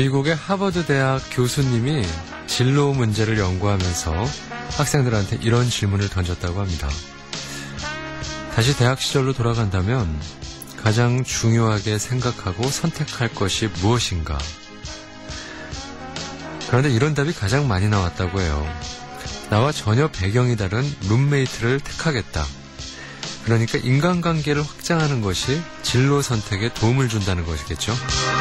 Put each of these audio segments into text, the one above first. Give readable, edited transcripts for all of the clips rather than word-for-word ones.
미국의 하버드 대학 교수님이 진로 문제를 연구하면서 학생들한테 이런 질문을 던졌다고 합니다. 다시 대학 시절로 돌아간다면 가장 중요하게 생각하고 선택할 것이 무엇인가? 그런데 이런 답이 가장 많이 나왔다고 해요. 나와 전혀 배경이 다른 룸메이트를 택하겠다. 그러니까 인간관계를 확장하는 것이 진로 선택에 도움을 준다는 것이겠죠.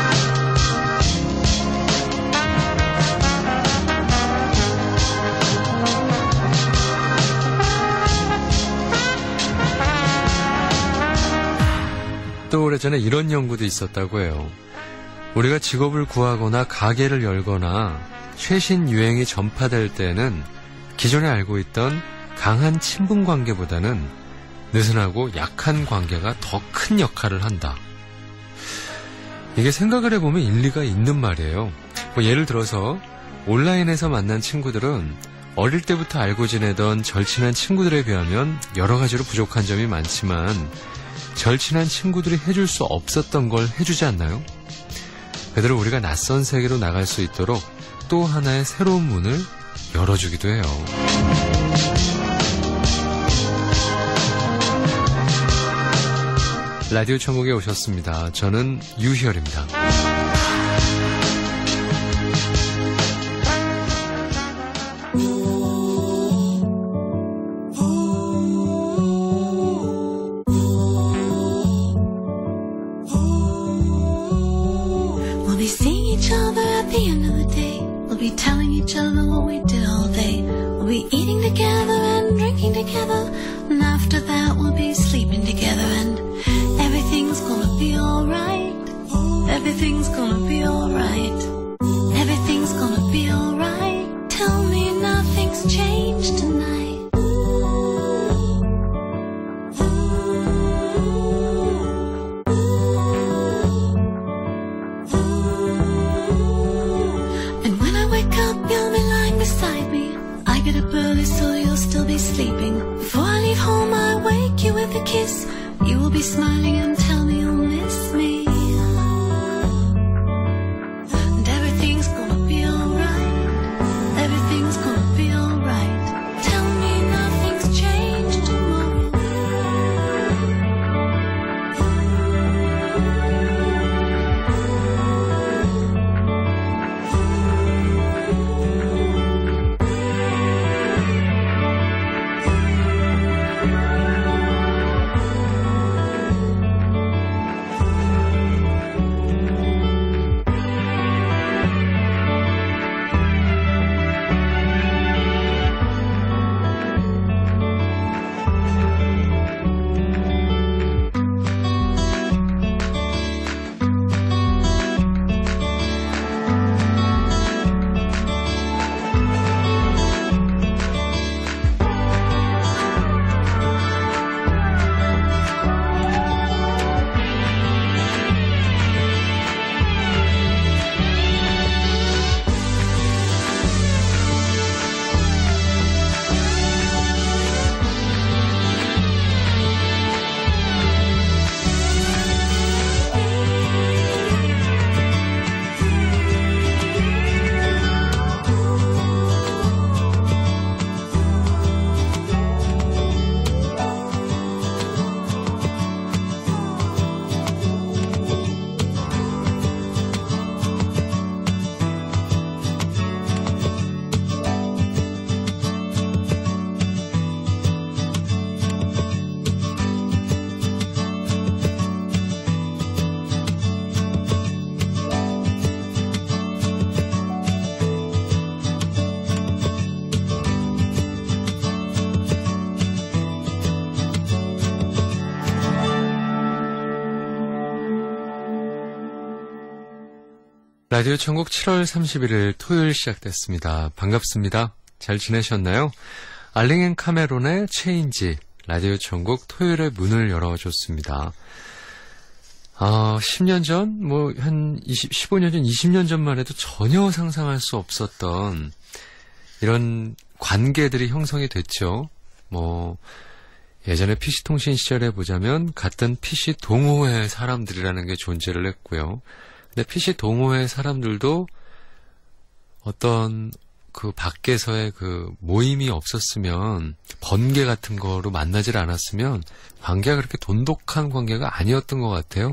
또 오래전에 이런 연구도 있었다고 해요. 우리가 직업을 구하거나 가게를 열거나 최신 유행이 전파될 때는 기존에 알고 있던 강한 친분 관계보다는 느슨하고 약한 관계가 더 큰 역할을 한다. 이게 생각을 해보면 일리가 있는 말이에요. 예를 들어서 온라인에서 만난 친구들은 어릴 때부터 알고 지내던 절친한 친구들에 비하면 여러 가지로 부족한 점이 많지만 절친한 친구들이 해줄 수 없었던 걸 해주지 않나요? 그대로 우리가 낯선 세계로 나갈 수 있도록 또 하나의 새로운 문을 열어주기도 해요. 라디오 천국에 오셨습니다. 저는 유희열입니다. 라디오 천국 7월 31일 토요일 시작됐습니다. 반갑습니다. 잘 지내셨나요? 알링 앤 카메론의 체인지, 라디오 천국 토요일에 문을 열어줬습니다. 10년 전, 한 15년 전, 20년 전만 해도 전혀 상상할 수 없었던 이런 관계들이 형성이 됐죠. 예전에 PC통신 시절에 보자면 같은 PC 동호회 사람들이라는 게 존재를 했고요. 근데 PC 동호회 사람들도 어떤 그 밖에서의 그 모임이 없었으면, 번개 같은 거로 만나질 않았으면 관계가 그렇게 돈독한 관계가 아니었던 것 같아요.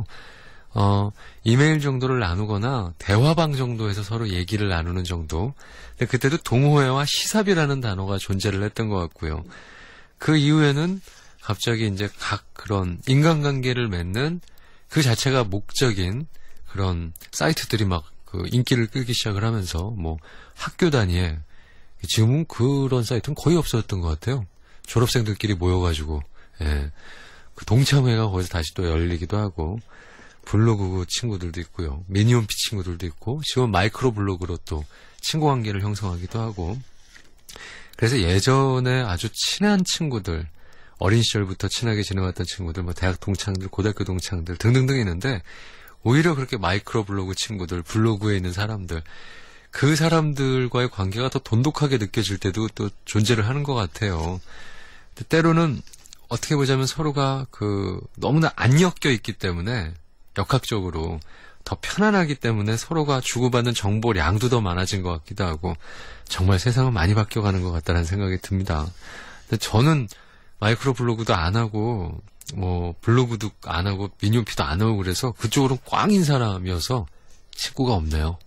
이메일 정도를 나누거나 대화방 정도에서 서로 얘기를 나누는 정도. 근데 그때도 동호회와 시삽이라는 단어가 존재를 했던 것 같고요. 그 이후에는 갑자기 이제 각 그런 인간관계를 맺는 그 자체가 목적인 그런 사이트들이 막 그 인기를 끌기 시작을 하면서, 뭐 학교 단위에, 지금은 그런 사이트는 거의 없었던 것 같아요. 졸업생들끼리 모여가지고, 예. 그 동창회가 거기서 다시 또 열리기도 하고, 블로그 친구들도 있고요. 미니홈피 친구들도 있고, 지금 마이크로 블로그로 또 친구 관계를 형성하기도 하고. 그래서 예전에 아주 친한 친구들, 어린 시절부터 친하게 지내왔던 친구들, 뭐 대학 동창들, 고등학교 동창들 등등등 있는데, 오히려 그렇게 마이크로 블로그 친구들, 블로그에 있는 사람들, 그 사람들과의 관계가 더 돈독하게 느껴질 때도 또 존재를 하는 것 같아요. 근데 때로는 어떻게 보자면 서로가 너무나 안 엮여 있기 때문에, 역학적으로 더 편안하기 때문에 서로가 주고받는 정보량도 더 많아진 것 같기도 하고, 정말 세상은 많이 바뀌어가는 것 같다는 생각이 듭니다. 근데 저는 마이크로 블로그도 안 하고, 뭐 블로그도 안 하고 미니홈피도 안 하고 그래서 그쪽으로 꽝인 사람이어서 친구가 없네요.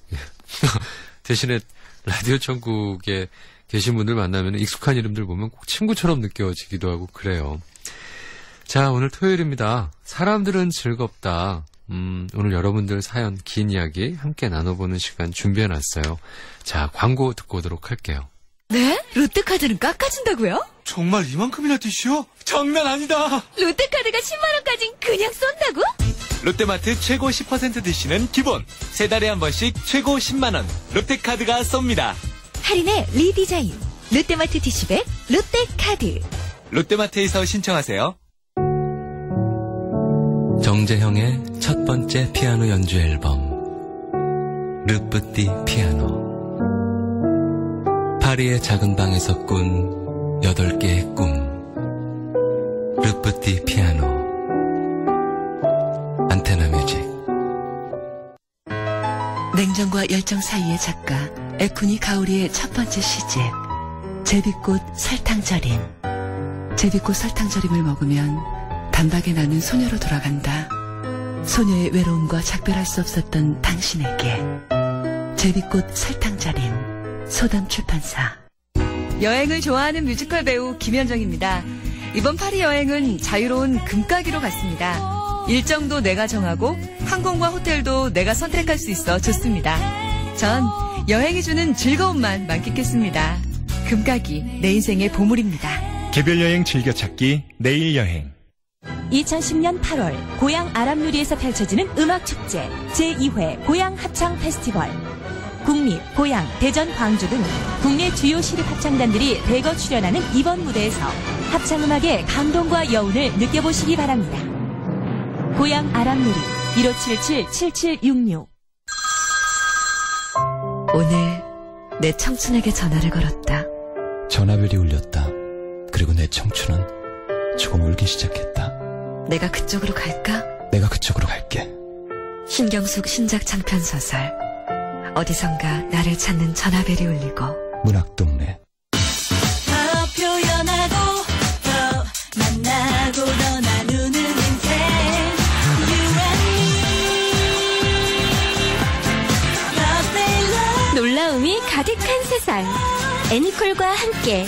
대신에 라디오 천국에 계신 분들 만나면 익숙한 이름들 보면 꼭 친구처럼 느껴지기도 하고 그래요. 자, 오늘 토요일입니다. 사람들은 즐겁다. 오늘 여러분들 사연 긴 이야기 함께 나눠보는 시간 준비해놨어요. 자, 광고 듣고 오도록 할게요. 네? 롯데카드는 깎아준다고요? 정말 이만큼이나 뛰시오? 장난 아니다. 롯데카드가 10만원까진 그냥 쏜다고? 롯데마트 최고 10% DC는 기본. 3달에 한 번씩 최고 10만원. 롯데카드가 쏩니다. 할인의 리디자인. 롯데마트 DC백 롯데카드. 롯데마트에서 신청하세요. 정재형의 첫 번째 피아노 연주 앨범 르뿌띠 피아노. 파리의 작은 방에서 꾼 8개의 꿈. 르뿌띠 피아노. 안테나 뮤직. 냉정과 열정 사이의 작가 에쿠니 가오리의 첫 번째 시집 제비꽃 설탕절임. 제비꽃 설탕절임을 먹으면 단박에 나는 소녀로 돌아간다. 소녀의 외로움과 작별할 수 없었던 당신에게. 제비꽃 설탕절임. 소담 출판사. 여행을 좋아하는 뮤지컬 배우 김현정입니다. 이번 파리 여행은 자유로운 금가기로 갔습니다. 일정도 내가 정하고 항공과 호텔도 내가 선택할 수 있어 좋습니다. 전 여행이 주는 즐거움만 만끽했습니다. 금가기, 내 인생의 보물입니다. 개별 여행 즐겨찾기 내일 여행. 2010년 8월 고향 아람누리에서 펼쳐지는 음악축제 제2회 고향 합창 페스티벌. 국립, 고향, 대전, 광주 등 국내 주요 시립 합창단들이 대거 출연하는 이번 무대에서 합창음악의 감동과 여운을 느껴보시기 바랍니다. 고향 아람누리 1577-7766. 오늘 내 청춘에게 전화를 걸었다. 전화벨이 울렸다. 그리고 내 청춘은 조금 울기 시작했다. 내가 그쪽으로 갈까? 내가 그쪽으로 갈게. 신경숙 신작 장편소설. 어디선가 나를 찾는 전화벨이 울리고. 문학동네. 더 표현하고 더 만나고 더 나누는 인생. You and me. 놀라움이 가득한 세상. 애니콜과 함께.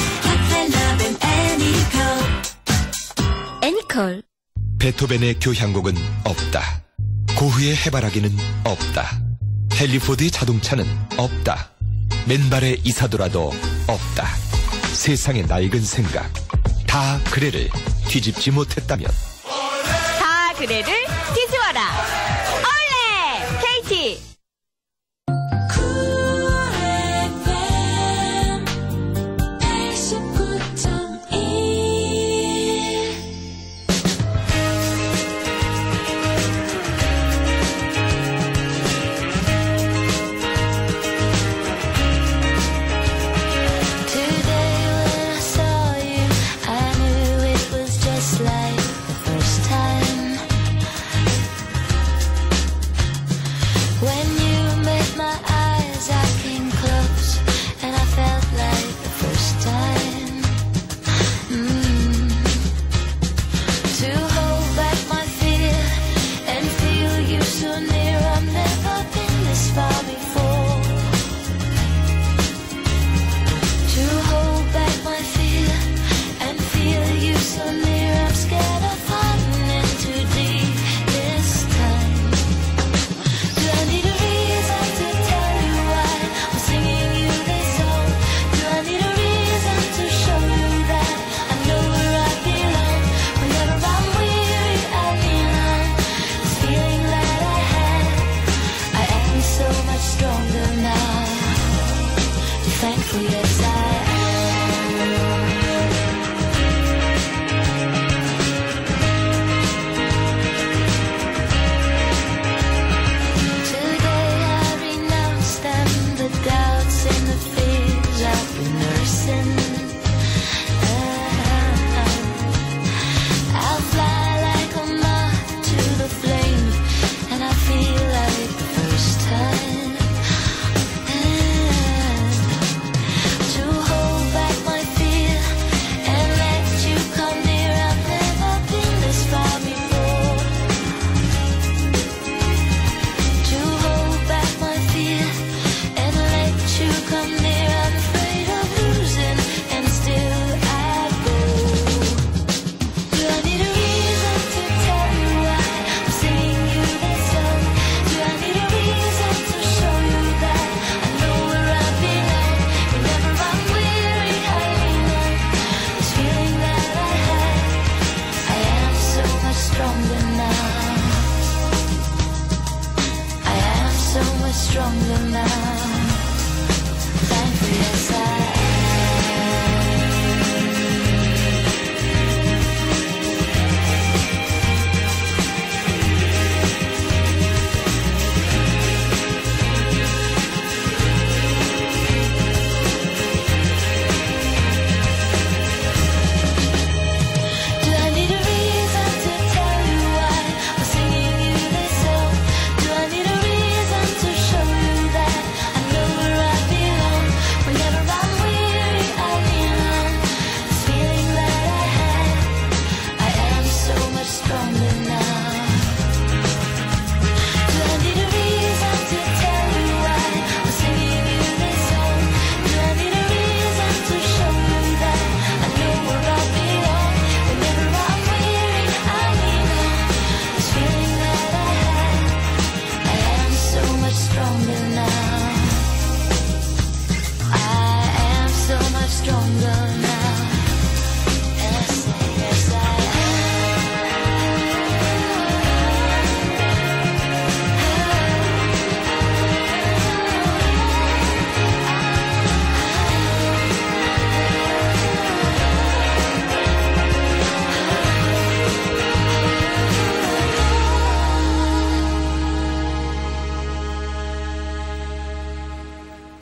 애니콜. 베토벤의 교향곡은 없다. 고흐의 해바라기는 없다. 헨리포드의 자동차는 없다. 맨발의 이사도라도 없다. 세상의 낡은 생각 다 그래를 뒤집지 못했다면 다 그래를 뒤집어라. 올레! KT!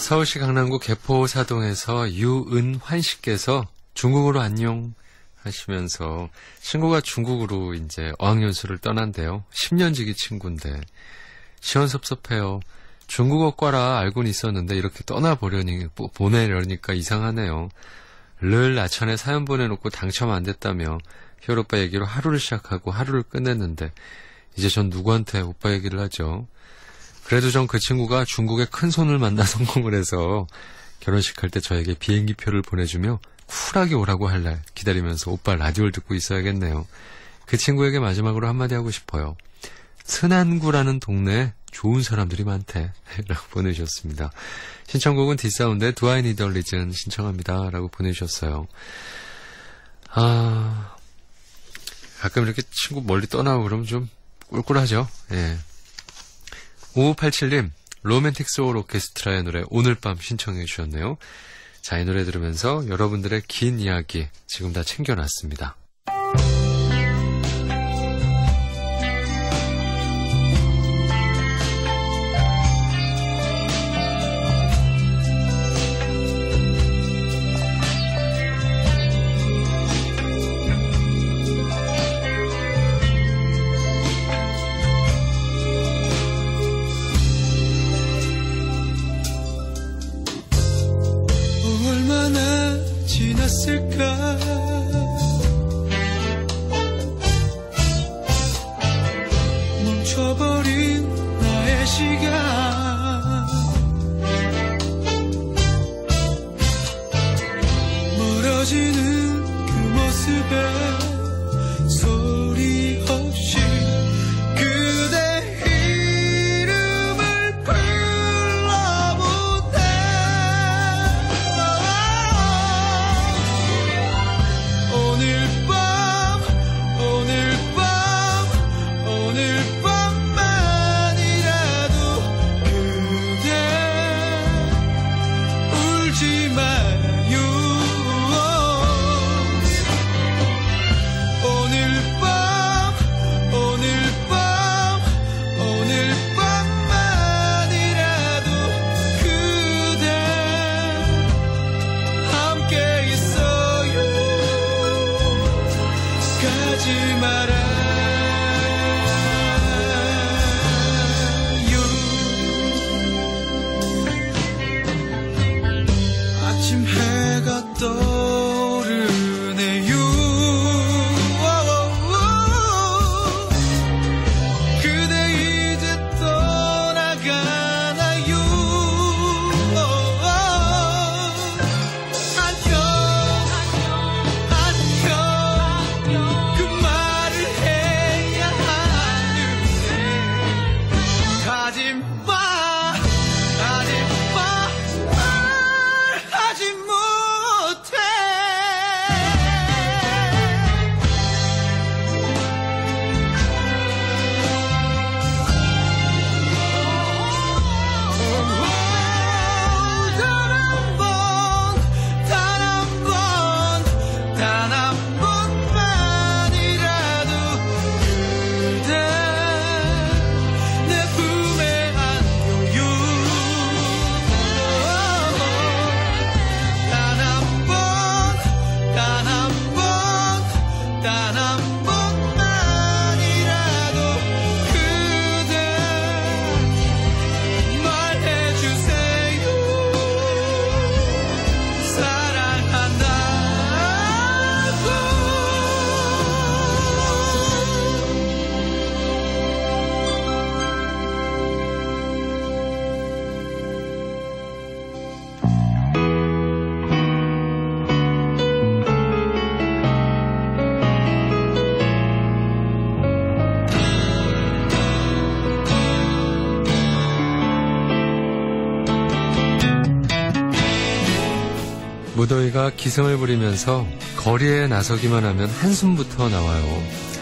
서울시 강남구 개포사동에서 유은환 씨께서 중국으로 안녕 하시면서 친구가 중국으로 이제 어학연수를 떠난대요. 10년 지기 친구인데 시원섭섭해요. 중국어과라 알고는 있었는데 이렇게 보내려니까 이상하네요. 늘 아천에 사연 보내놓고 당첨 안 됐다며 희열 오빠 얘기로 하루를 시작하고 하루를 끝냈는데 이제 전 누구한테 오빠 얘기를 하죠. 그래도 전 그 친구가 중국의 큰 손을 만나 성공을 해서 결혼식 할 때 저에게 비행기표를 보내주며 쿨하게 오라고 할 날 기다리면서 오빠 라디오를 듣고 있어야겠네요. 그 친구에게 마지막으로 한마디 하고 싶어요. 스난구라는 동네에 좋은 사람들이 많대 라고 보내주셨습니다. 신청곡은 디사운드의 Do I Need a Reason 신청합니다 라고 보내주셨어요. 가끔 이렇게 친구 멀리 떠나고 그러면 좀 꿀꿀하죠. 예. 5587님 로맨틱 소울 오케스트라의 노래 오늘 밤 신청해 주셨네요. 자, 이 노래 들으면서 여러분들의 긴 이야기 지금 다 챙겨놨습니다. 멈춰버린 나의 시간 멀어지는 그 모습에 소리 없이 그대 이름을 불러보네. 오늘 밤 울지 마요. 무더위가 기승을 부리면서 거리에 나서기만 하면 한숨부터 나와요.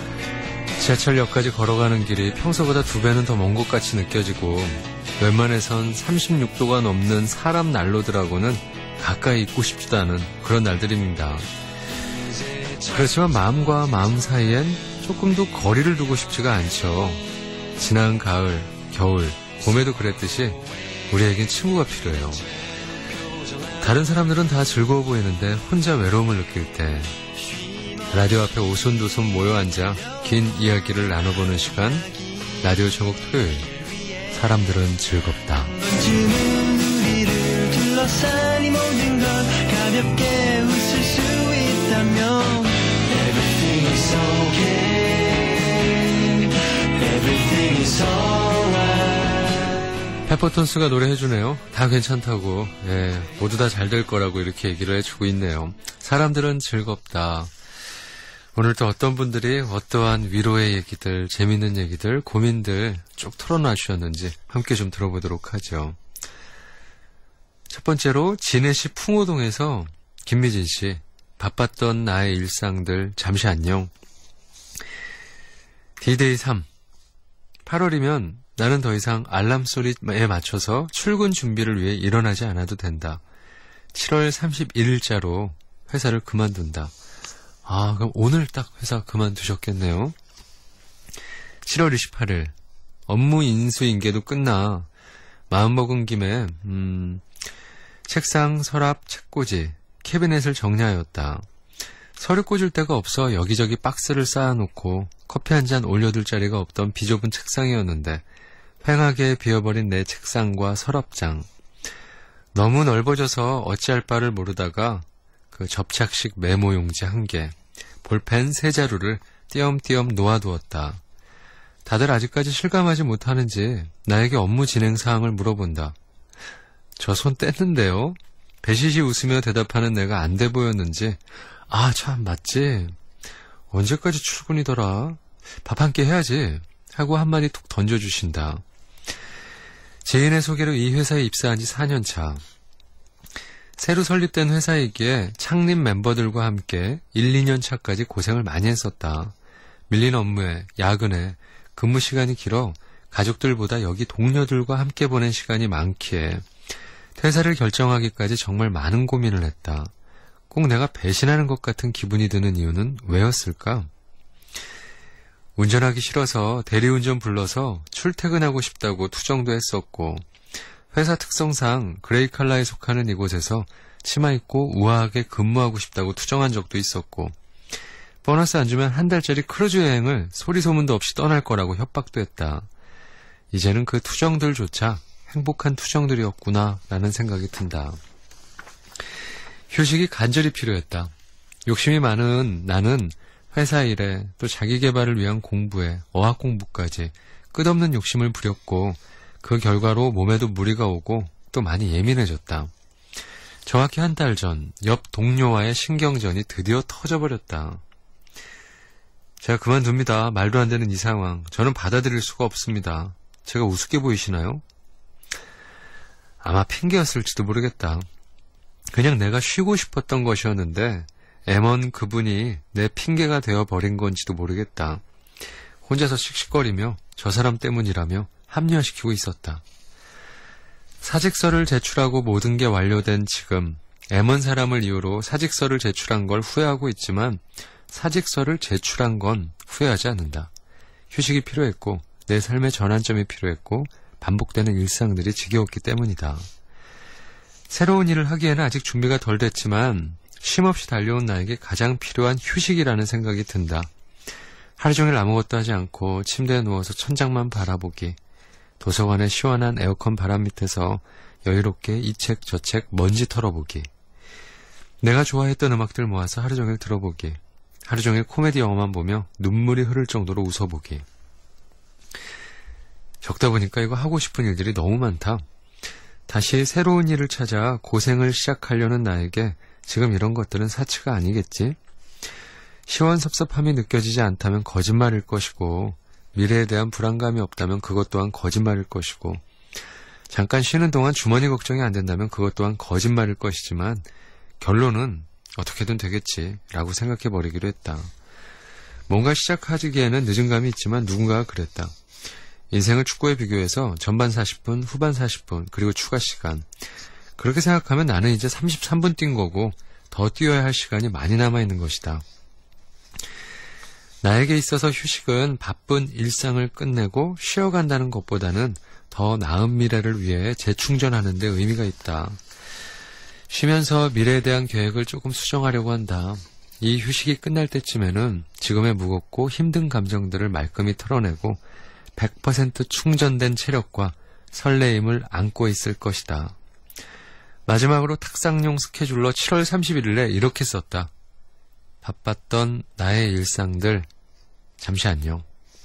지하철역까지 걸어가는 길이 평소보다 2배는 더 먼 것 같이 느껴지고 웬만해선 36도가 넘는 사람 난로들하고는 가까이 있고 싶지도 않은 그런 날들입니다. 그렇지만 마음과 마음 사이엔 조금도 거리를 두고 싶지가 않죠. 지난 가을, 겨울, 봄에도 그랬듯이 우리에겐 친구가 필요해요. 다른 사람들은 다 즐거워 보이는데 혼자 외로움을 느낄 때 라디오 앞에 오손도손 모여 앉아 긴 이야기를 나눠보는 시간, 라디오 제목 토요일, 사람들은 즐겁다. 둘러싼 이 모든 걸 가볍게 웃을 수 있다면 Everything is okay Everything is alright. 페퍼톤스가 노래해주네요. 다 괜찮다고, 모두 다 잘 될 거라고 이렇게 얘기를 해주고 있네요. 사람들은 즐겁다. 오늘 또 어떤 분들이 어떠한 위로의 얘기들, 재밌는 얘기들, 고민들 쭉 털어놔 주셨는지 함께 좀 들어보도록 하죠. 첫 번째로 진해시 풍호동에서 김미진 씨, 바빴던 나의 일상들 잠시 안녕. D-Day 3, 8월이면 나는 더 이상 알람 소리에 맞춰서 출근 준비를 위해 일어나지 않아도 된다. 7월 31일자로 회사를 그만둔다. 아, 그럼 오늘 딱 회사 그만두셨겠네요. 7월 28일, 업무 인수인계도 끝나 마음먹은 김에 책상, 서랍, 책꽂이, 캐비넷을 정리하였다. 서류 꽂을 데가 없어 여기저기 박스를 쌓아놓고 커피 한 잔 올려둘 자리가 없던 비좁은 책상이었는데 휑하게 비어버린 내 책상과 서랍장. 너무 넓어져서 어찌할 바를 모르다가 그 접착식 메모용지 1개, 볼펜 3자루를 띄엄띄엄 놓아두었다. 다들 아직까지 실감하지 못하는지 나에게 업무 진행 사항을 물어본다. 저 손 뗐는데요? 배시시 웃으며 대답하는 내가 안 돼 보였는지, 아, 참, 맞지? 언제까지 출근이더라? 밥 한 끼 해야지. 하고 한마디 툭 던져주신다. 지인의 소개로 이 회사에 입사한 지 4년 차. 새로 설립된 회사이기에 창립 멤버들과 함께 1, 2년 차까지 고생을 많이 했었다. 밀린 업무에, 야근에, 근무 시간이 길어 가족들보다 여기 동료들과 함께 보낸 시간이 많기에 퇴사를 결정하기까지 정말 많은 고민을 했다. 꼭 내가 배신하는 것 같은 기분이 드는 이유는 왜였을까? 운전하기 싫어서 대리운전 불러서 출퇴근하고 싶다고 투정도 했었고, 회사 특성상 그레이 컬러에 속하는 이곳에서 치마 입고 우아하게 근무하고 싶다고 투정한 적도 있었고, 보너스 안 주면 한 달짜리 크루즈 여행을 소리소문도 없이 떠날 거라고 협박도 했다. 이제는 그 투정들조차 행복한 투정들이었구나 라는 생각이 든다. 휴식이 간절히 필요했다. 욕심이 많은 나는 회사 일에 또 자기 개발을 위한 공부에 어학 공부까지 끝없는 욕심을 부렸고 그 결과로 몸에도 무리가 오고 또 많이 예민해졌다. 정확히 한 달 전 옆 동료와의 신경전이 드디어 터져버렸다. 제가 그만둡니다. 말도 안 되는 이 상황. 저는 받아들일 수가 없습니다. 제가 우습게 보이시나요? 아마 핑계였을지도 모르겠다. 그냥 내가 쉬고 싶었던 것이었는데 M1 그분이 내 핑계가 되어버린 건지도 모르겠다. 혼자서 씩씩거리며 저 사람 때문이라며 합리화시키고 있었다. 사직서를 제출하고 모든 게 완료된 지금 M1 사람을 이유로 사직서를 제출한 걸 후회하고 있지만 사직서를 제출한 건 후회하지 않는다. 휴식이 필요했고 내 삶의 전환점이 필요했고 반복되는 일상들이 지겨웠기 때문이다. 새로운 일을 하기에는 아직 준비가 덜 됐지만 쉼없이 달려온 나에게 가장 필요한 휴식이라는 생각이 든다. 하루 종일 아무것도 하지 않고 침대에 누워서 천장만 바라보기, 도서관의 시원한 에어컨 바람 밑에서 여유롭게 이 책 저 책 먼지 털어보기, 내가 좋아했던 음악들 모아서 하루 종일 들어보기, 하루 종일 코미디 영화만 보며 눈물이 흐를 정도로 웃어보기. 적다 보니까 이거 하고 싶은 일들이 너무 많다. 다시 새로운 일을 찾아 고생을 시작하려는 나에게 지금 이런 것들은 사치가 아니겠지? 시원섭섭함이 느껴지지 않다면 거짓말일 것이고, 미래에 대한 불안감이 없다면 그것 또한 거짓말일 것이고, 잠깐 쉬는 동안 주머니 걱정이 안 된다면 그것 또한 거짓말일 것이지만 결론은 어떻게든 되겠지 라고 생각해버리기로 했다. 뭔가 시작하기에는 늦은 감이 있지만 누군가가 그랬다. 인생을 축구에 비교해서 전반 40분, 후반 40분, 그리고 추가 시간. 그렇게 생각하면 나는 이제 33분 뛴 거고 더 뛰어야 할 시간이 많이 남아있는 것이다. 나에게 있어서 휴식은 바쁜 일상을 끝내고 쉬어간다는 것보다는 더 나은 미래를 위해 재충전하는 데 의미가 있다. 쉬면서 미래에 대한 계획을 조금 수정하려고 한다. 이 휴식이 끝날 때쯤에는 지금의 무겁고 힘든 감정들을 말끔히 털어내고 100% 충전된 체력과 설레임을 안고 있을 것이다. 마지막으로 탁상용 스케줄러 7월 31일에 이렇게 썼다. 바빴던 나의 일상들 잠시 안녕.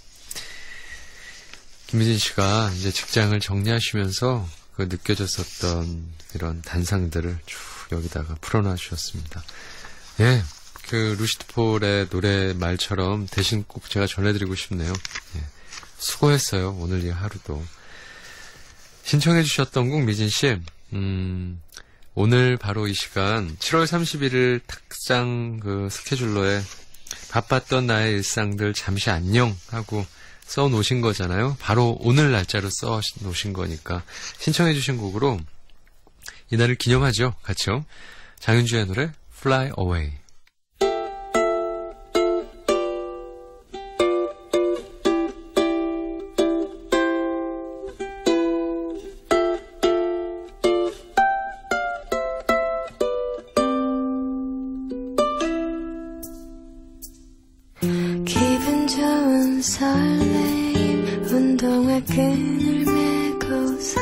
김미진 씨가 이제 직장을 정리하시면서 그 느껴졌었던 이런 단상들을 쭉 여기다가 풀어놔 주셨습니다. 예, 그 루시드 폴의 노래 말처럼 대신 꼭 제가 전해드리고 싶네요. 예, 수고했어요. 오늘 이 하루도. 신청해 주셨던 곡 미진 씨, 오늘 바로 이 시간 7월 31일 탁상 그 스케줄러에 바빴던 나의 일상들 잠시 안녕 하고 써 놓으신 거잖아요. 바로 오늘 날짜로 써 놓으신 거니까 신청해 주신 곡으로 이날을 기념하죠. 같이요. 장윤주의 노래 Fly Away. 기분 좋은 설레임 운동화 끈을 메고서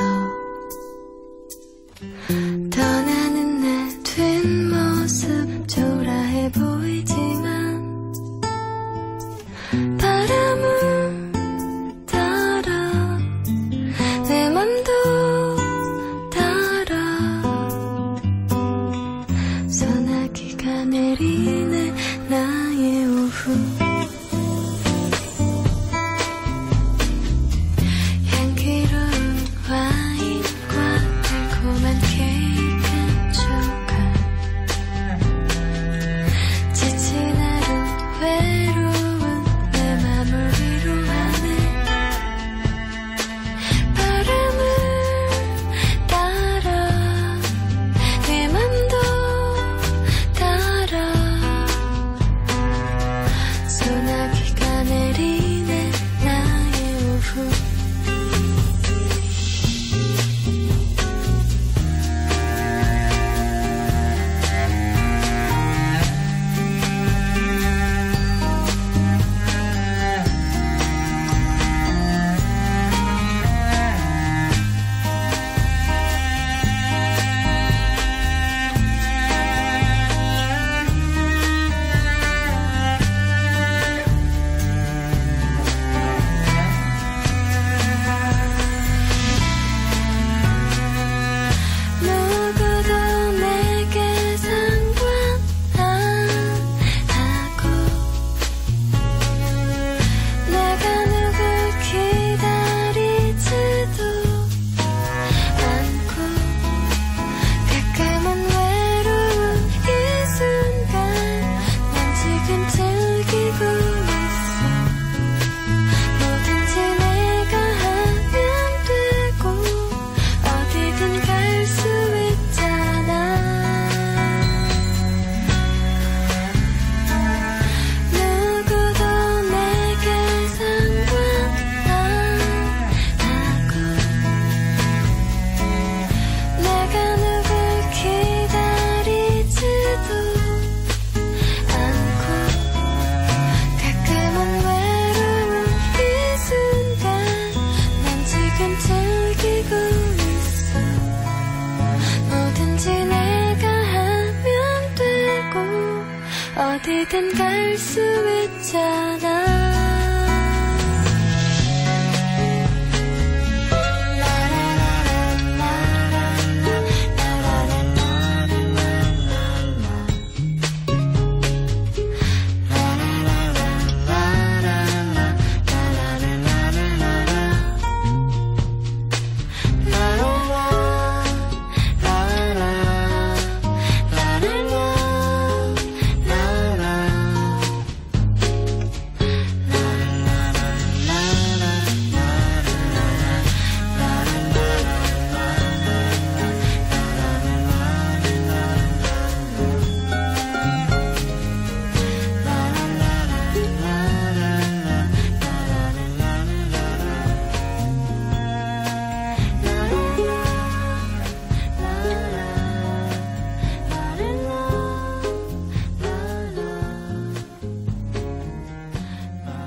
떠나는 내 뒷모습 초라해 보이지만 바람은 따라 내 맘도 따라 소나기가 내리네 나의 오후 어디든 갈 수 있잖아.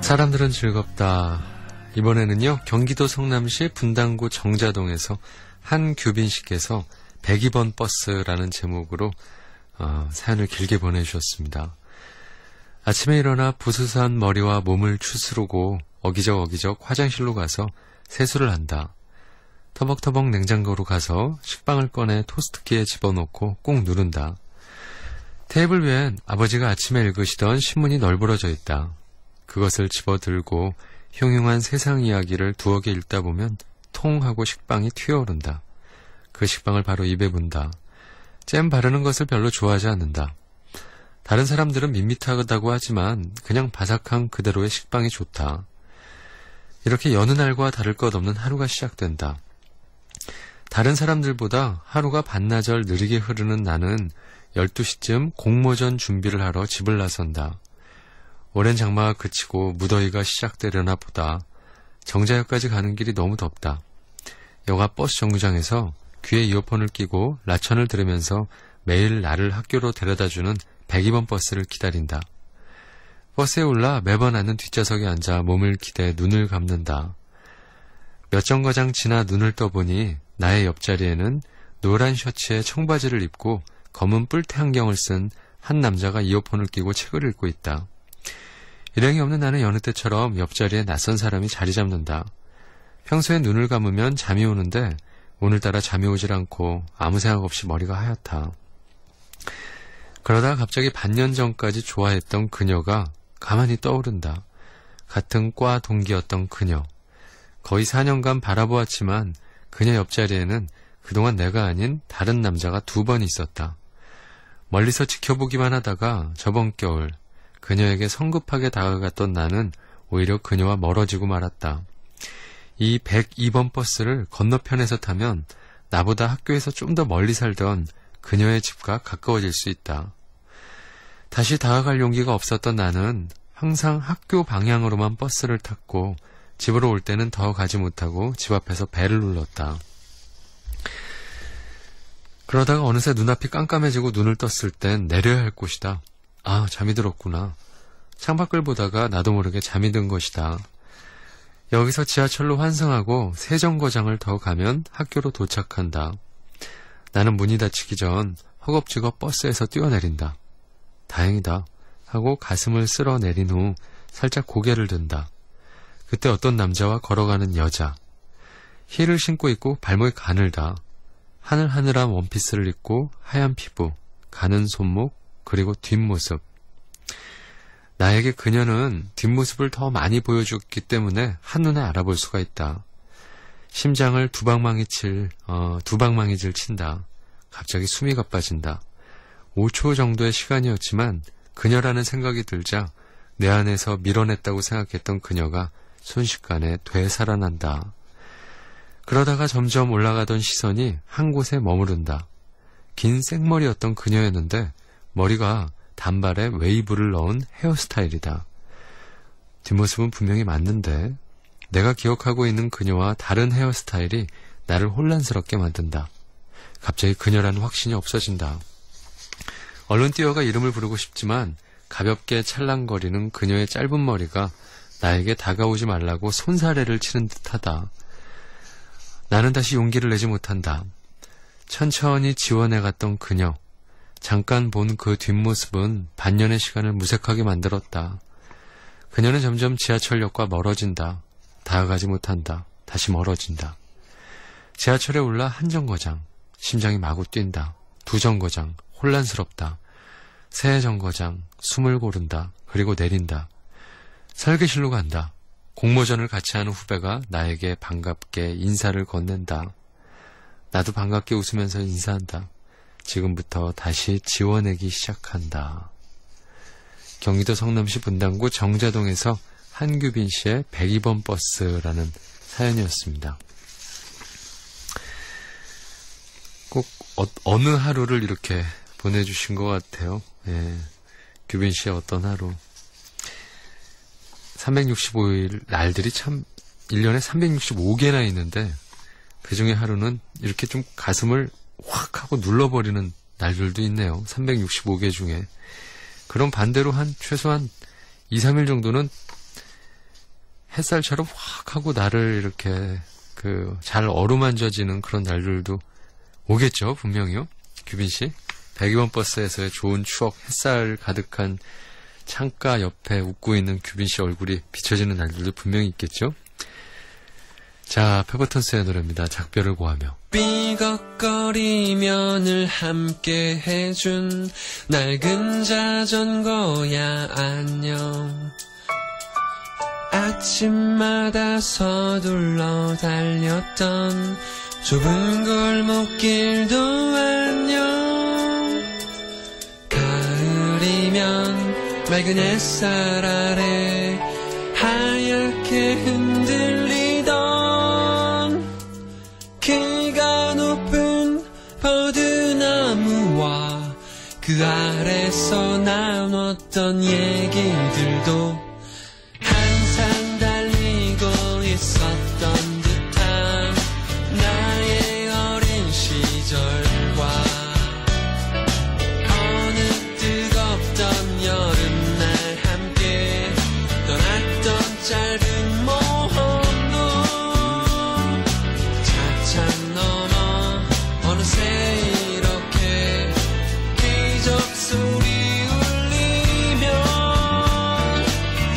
사람들은 즐겁다. 이번에는요, 경기도 성남시 분당구 정자동에서 한규빈 씨께서 102번 버스라는 제목으로 사연을 길게 보내주셨습니다. 아침에 일어나 부스스한 머리와 몸을 추스르고 어기적 화장실로 가서 세수를 한다. 터벅터벅 냉장고로 가서 식빵을 꺼내 토스트기에 집어넣고 꾹 누른다. 테이블 위엔 아버지가 아침에 읽으시던 신문이 널브러져 있다. 그것을 집어들고 흉흉한 세상 이야기를 두어 개 읽다 보면 통 하고 식빵이 튀어오른다. 그 식빵을 바로 입에 문다. 잼 바르는 것을 별로 좋아하지 않는다. 다른 사람들은 밋밋하다고 하지만 그냥 바삭한 그대로의 식빵이 좋다. 이렇게 여느 날과 다를 것 없는 하루가 시작된다. 다른 사람들보다 하루가 반나절 느리게 흐르는 나는 12시쯤 공모전 준비를 하러 집을 나선다. 오랜 장마가 그치고 무더위가 시작되려나 보다. 정자역까지 가는 길이 너무 덥다. 여가 버스 정류장에서 귀에 이어폰을 끼고 라천을 들으면서 매일 나를 학교로 데려다주는 102번 버스를 기다린다. 버스에 올라 매번 앉는 뒷좌석에 앉아 몸을 기대 눈을 감는다. 몇 정거장 지나 눈을 떠보니 나의 옆자리에는 노란 셔츠에 청바지를 입고 검은 뿔테 안경을 쓴 한 남자가 이어폰을 끼고 책을 읽고 있다. 일행이 없는 나는 여느 때처럼 옆자리에 낯선 사람이 자리 잡는다. 평소에 눈을 감으면 잠이 오는데 오늘따라 잠이 오질 않고 아무 생각 없이 머리가 하얗다. 그러다가 갑자기 반년 전까지 좋아했던 그녀가 가만히 떠오른다. 같은 과 동기였던 그녀. 거의 4년간 바라보았지만 그녀 옆자리에는 그동안 내가 아닌 다른 남자가 2번 있었다. 멀리서 지켜보기만 하다가 저번 겨울 그녀에게 성급하게 다가갔던 나는 오히려 그녀와 멀어지고 말았다. 이 102번 버스를 건너편에서 타면 나보다 학교에서 좀 더 멀리 살던 그녀의 집과 가까워질 수 있다. 다시 다가갈 용기가 없었던 나는 항상 학교 방향으로만 버스를 탔고 집으로 올 때는 더 가지 못하고 집 앞에서 벨을 눌렀다. 그러다가 어느새 눈앞이 깜깜해지고 눈을 떴을 땐 내려야 할 곳이다. 아, 잠이 들었구나. 창밖을 보다가 나도 모르게 잠이 든 것이다. 여기서 지하철로 환승하고 세정거장을 더 가면 학교로 도착한다. 나는 문이 닫히기 전 허겁지겁 버스에서 뛰어내린다. 다행이다 하고 가슴을 쓸어 내린 후 살짝 고개를 든다. 그때 어떤 남자와 걸어가는 여자. 힐을 신고 있고 발목에 가늘다. 하늘하늘한 원피스를 입고 하얀 피부, 가는 손목, 그리고 뒷모습. 나에게 그녀는 뒷모습을 더 많이 보여줬기 때문에 한눈에 알아볼 수가 있다. 심장을 두 방망이질 친다. 갑자기 숨이 가빠진다. 5초 정도의 시간이었지만 그녀라는 생각이 들자 내 안에서 밀어냈다고 생각했던 그녀가 순식간에 되살아난다. 그러다가 점점 올라가던 시선이 한 곳에 머무른다. 긴 생머리였던 그녀였는데 머리가 단발에 웨이브를 넣은 헤어스타일이다. 뒷모습은 분명히 맞는데 내가 기억하고 있는 그녀와 다른 헤어스타일이 나를 혼란스럽게 만든다. 갑자기 그녀라는 확신이 없어진다. 얼른 뛰어가 이름을 부르고 싶지만 가볍게 찰랑거리는 그녀의 짧은 머리가 나에게 다가오지 말라고 손사래를 치는 듯하다. 나는 다시 용기를 내지 못한다. 천천히 지원해갔던 그녀. 잠깐 본 그 뒷모습은 반년의 시간을 무색하게 만들었다. 그녀는 점점 지하철역과 멀어진다. 다가가지 못한다. 다시 멀어진다. 지하철에 올라 한 정거장. 심장이 마구 뛴다. 2정거장. 혼란스럽다. 3정거장. 숨을 고른다. 그리고 내린다. 설계실로 간다. 공모전을 같이 하는 후배가 나에게 반갑게 인사를 건넨다. 나도 반갑게 웃으면서 인사한다. 지금부터 다시 지워내기 시작한다. 경기도 성남시 분당구 정자동에서 한규빈 씨의 102번 버스라는 사연이었습니다. 꼭 어느 하루를 이렇게 보내주신 것 같아요. 예, 규빈 씨의 어떤 하루. 365일 날들이 참 1년에 365개나 있는데 그 중에 하루는 이렇게 좀 가슴을 확 하고 눌러버리는 날들도 있네요. 365개 중에. 그럼 반대로 최소한 2, 3일 정도는 햇살처럼 확 하고 나를 이렇게 잘 어루만져지는 그런 날들도 오겠죠, 분명히요. 규빈 씨. 102번 버스에서의 좋은 추억, 햇살 가득한 창가 옆에 웃고 있는 규빈 씨 얼굴이 비춰지는 날들도 분명히 있겠죠. 자, 페퍼톤스의 노래입니다. 작별을 고하며. 삐걱거리며 늘 함께 해준 낡은 자전거야 안녕. 아침마다 서둘러 달렸던 좁은 골목길도 안녕. 가을이면 맑은 햇살 아래 하얗게 흔들리던 키가 높은 버드나무와 그 아래서 나눴던 얘기들도 항상 달리고 있었던 듯한 나의 어린 시절과 어느 뜨겁던 여름날 함께 떠났던 짧은 모험도 차창 넘어 어느새 이렇게 기적 소리 울리며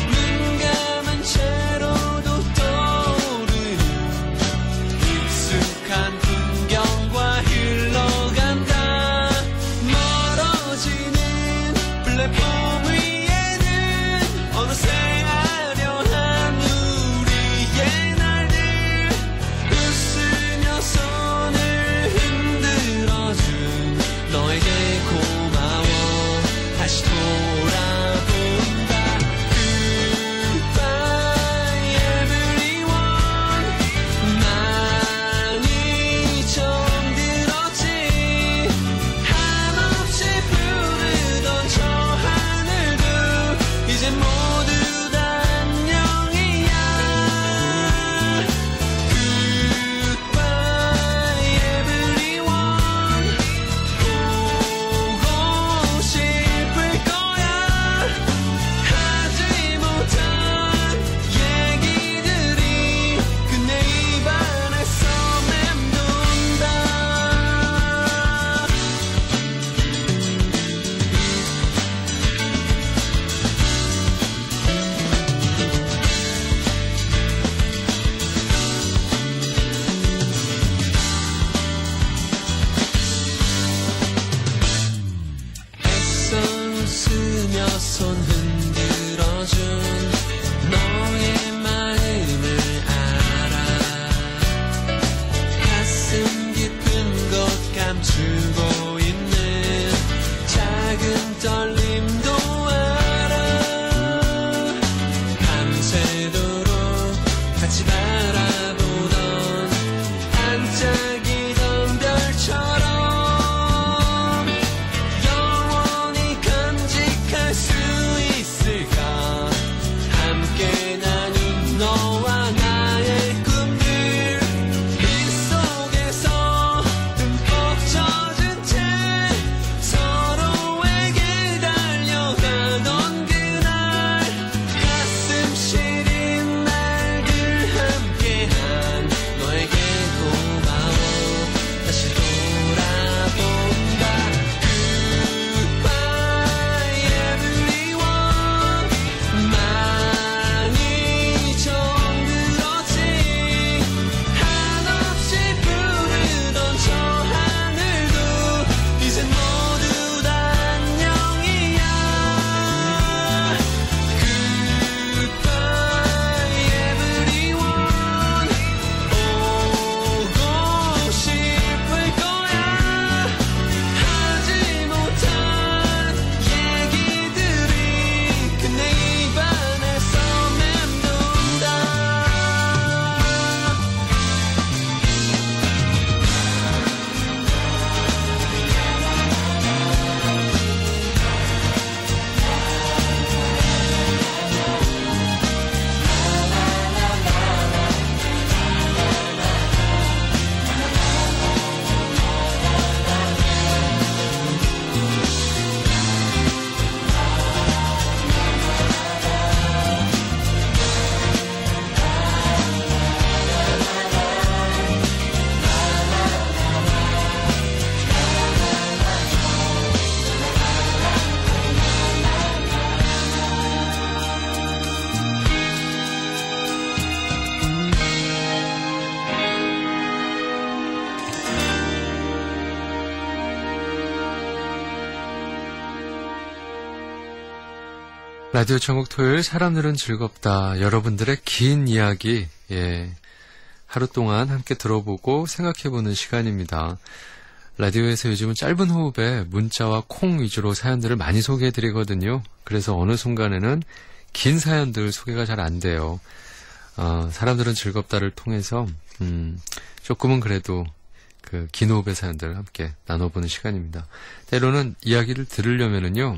라디오 천국 토요일 사람들은 즐겁다. 여러분들의 긴 이야기, 하루 동안 함께 들어보고 생각해보는 시간입니다. 라디오에서 요즘은 짧은 호흡에 문자와 콩 위주로 사연들을 많이 소개해드리거든요. 그래서 어느 순간에는 긴 사연들 소개가 잘 안 돼요. 사람들은 즐겁다를 통해서 조금은 그래도 그 긴 호흡의 사연들을 함께 나눠보는 시간입니다. 때로는 이야기를 들으려면은요,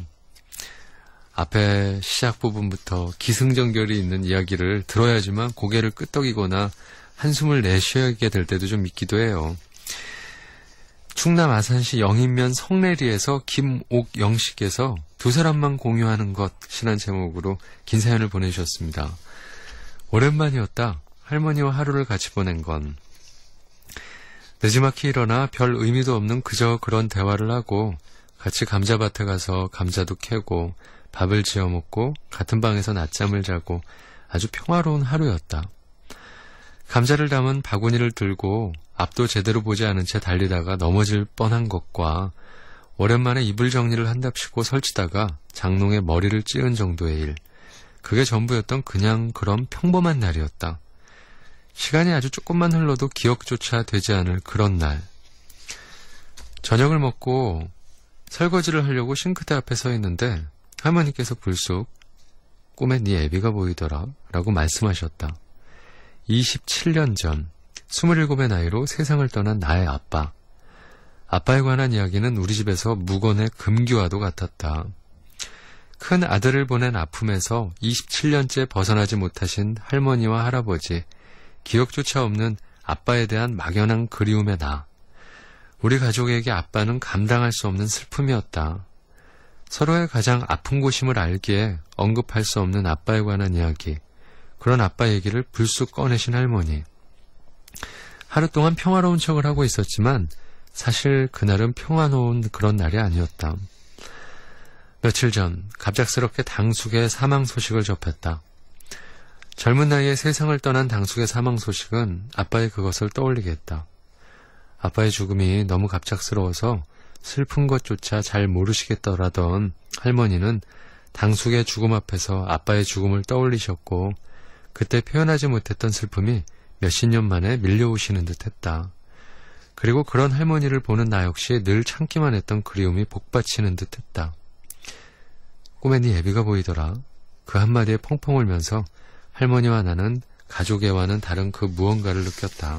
앞에 시작 부분부터 기승전결이 있는 이야기를 들어야지만 고개를 끄덕이거나 한숨을 내쉬게 될 때도 좀 있기도 해요. 충남 아산시 영인면 성내리에서 김옥영씨께서 두 사람만 공유하는 것이라는 제목으로 긴 사연을 보내주셨습니다. 오랜만이었다. 할머니와 하루를 같이 보낸 건. 늦지막히 일어나 별 의미도 없는 그저 그런 대화를 하고 같이 감자밭에 가서 감자도 캐고 밥을 지어 먹고 같은 방에서 낮잠을 자고 아주 평화로운 하루였다. 감자를 담은 바구니를 들고 앞도 제대로 보지 않은 채 달리다가 넘어질 뻔한 것과 오랜만에 이불 정리를 한답시고 설치다가 장롱에 머리를 찌른 정도의 일. 그게 전부였던 그냥 그런 평범한 날이었다. 시간이 아주 조금만 흘러도 기억조차 되지 않을 그런 날. 저녁을 먹고 설거지를 하려고 싱크대 앞에 서 있는데 할머니께서 불쑥 꿈에 네 애비가 보이더라 라고 말씀하셨다. 27년 전 27의 나이로 세상을 떠난 나의 아빠. 아빠에 관한 이야기는 우리 집에서 무건의 금기와도 같았다. 큰 아들을 보낸 아픔에서 27년째 벗어나지 못하신 할머니와 할아버지, 기억조차 없는 아빠에 대한 막연한 그리움의 나. 우리 가족에게 아빠는 감당할 수 없는 슬픔이었다. 서로의 가장 아픈 곳임을 알기에 언급할 수 없는 아빠에 관한 이야기, 그런 아빠 얘기를 불쑥 꺼내신 할머니. 하루 동안 평화로운 척을 하고 있었지만 사실 그날은 평화로운 그런 날이 아니었다. 며칠 전 갑작스럽게 당숙의 사망 소식을 접했다. 젊은 나이에 세상을 떠난 당숙의 사망 소식은 아빠의 그것을 떠올리게 했다. 아빠의 죽음이 너무 갑작스러워서 슬픈 것조차 잘 모르시겠더라던 할머니는 당숙의 죽음 앞에서 아빠의 죽음을 떠올리셨고 그때 표현하지 못했던 슬픔이 몇십 년 만에 밀려오시는 듯 했다. 그리고 그런 할머니를 보는 나 역시 늘 참기만 했던 그리움이 복받치는 듯 했다. 꿈에 네 애비가 보이더라. 그 한마디에 펑펑 울면서 할머니와 나는 가족애와는 다른 그 무언가를 느꼈다.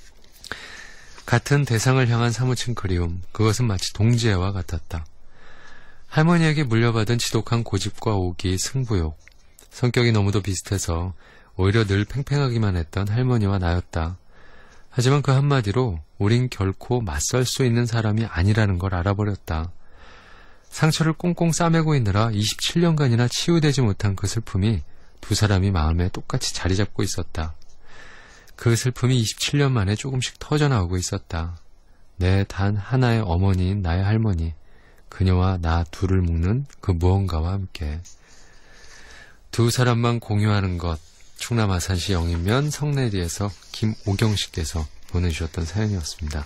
같은 대상을 향한 사무친 그리움, 그것은 마치 동지애와 같았다. 할머니에게 물려받은 지독한 고집과 오기, 승부욕, 성격이 너무도 비슷해서 오히려 늘 팽팽하기만 했던 할머니와 나였다. 하지만 그 한마디로 우린 결코 맞설 수 있는 사람이 아니라는 걸 알아버렸다. 상처를 꽁꽁 싸매고 있느라 27년간이나 치유되지 못한 그 슬픔이 두 사람이 마음에 똑같이 자리 잡고 있었다. 그 슬픔이 27년 만에 조금씩 터져나오고 있었다. 내 단 하나의 어머니인 나의 할머니, 그녀와 나 둘을 묶는 그 무언가와 함께. 두 사람만 공유하는 것, 충남 아산시 영인면 성내리에서 김오경씨께서 보내주셨던 사연이었습니다.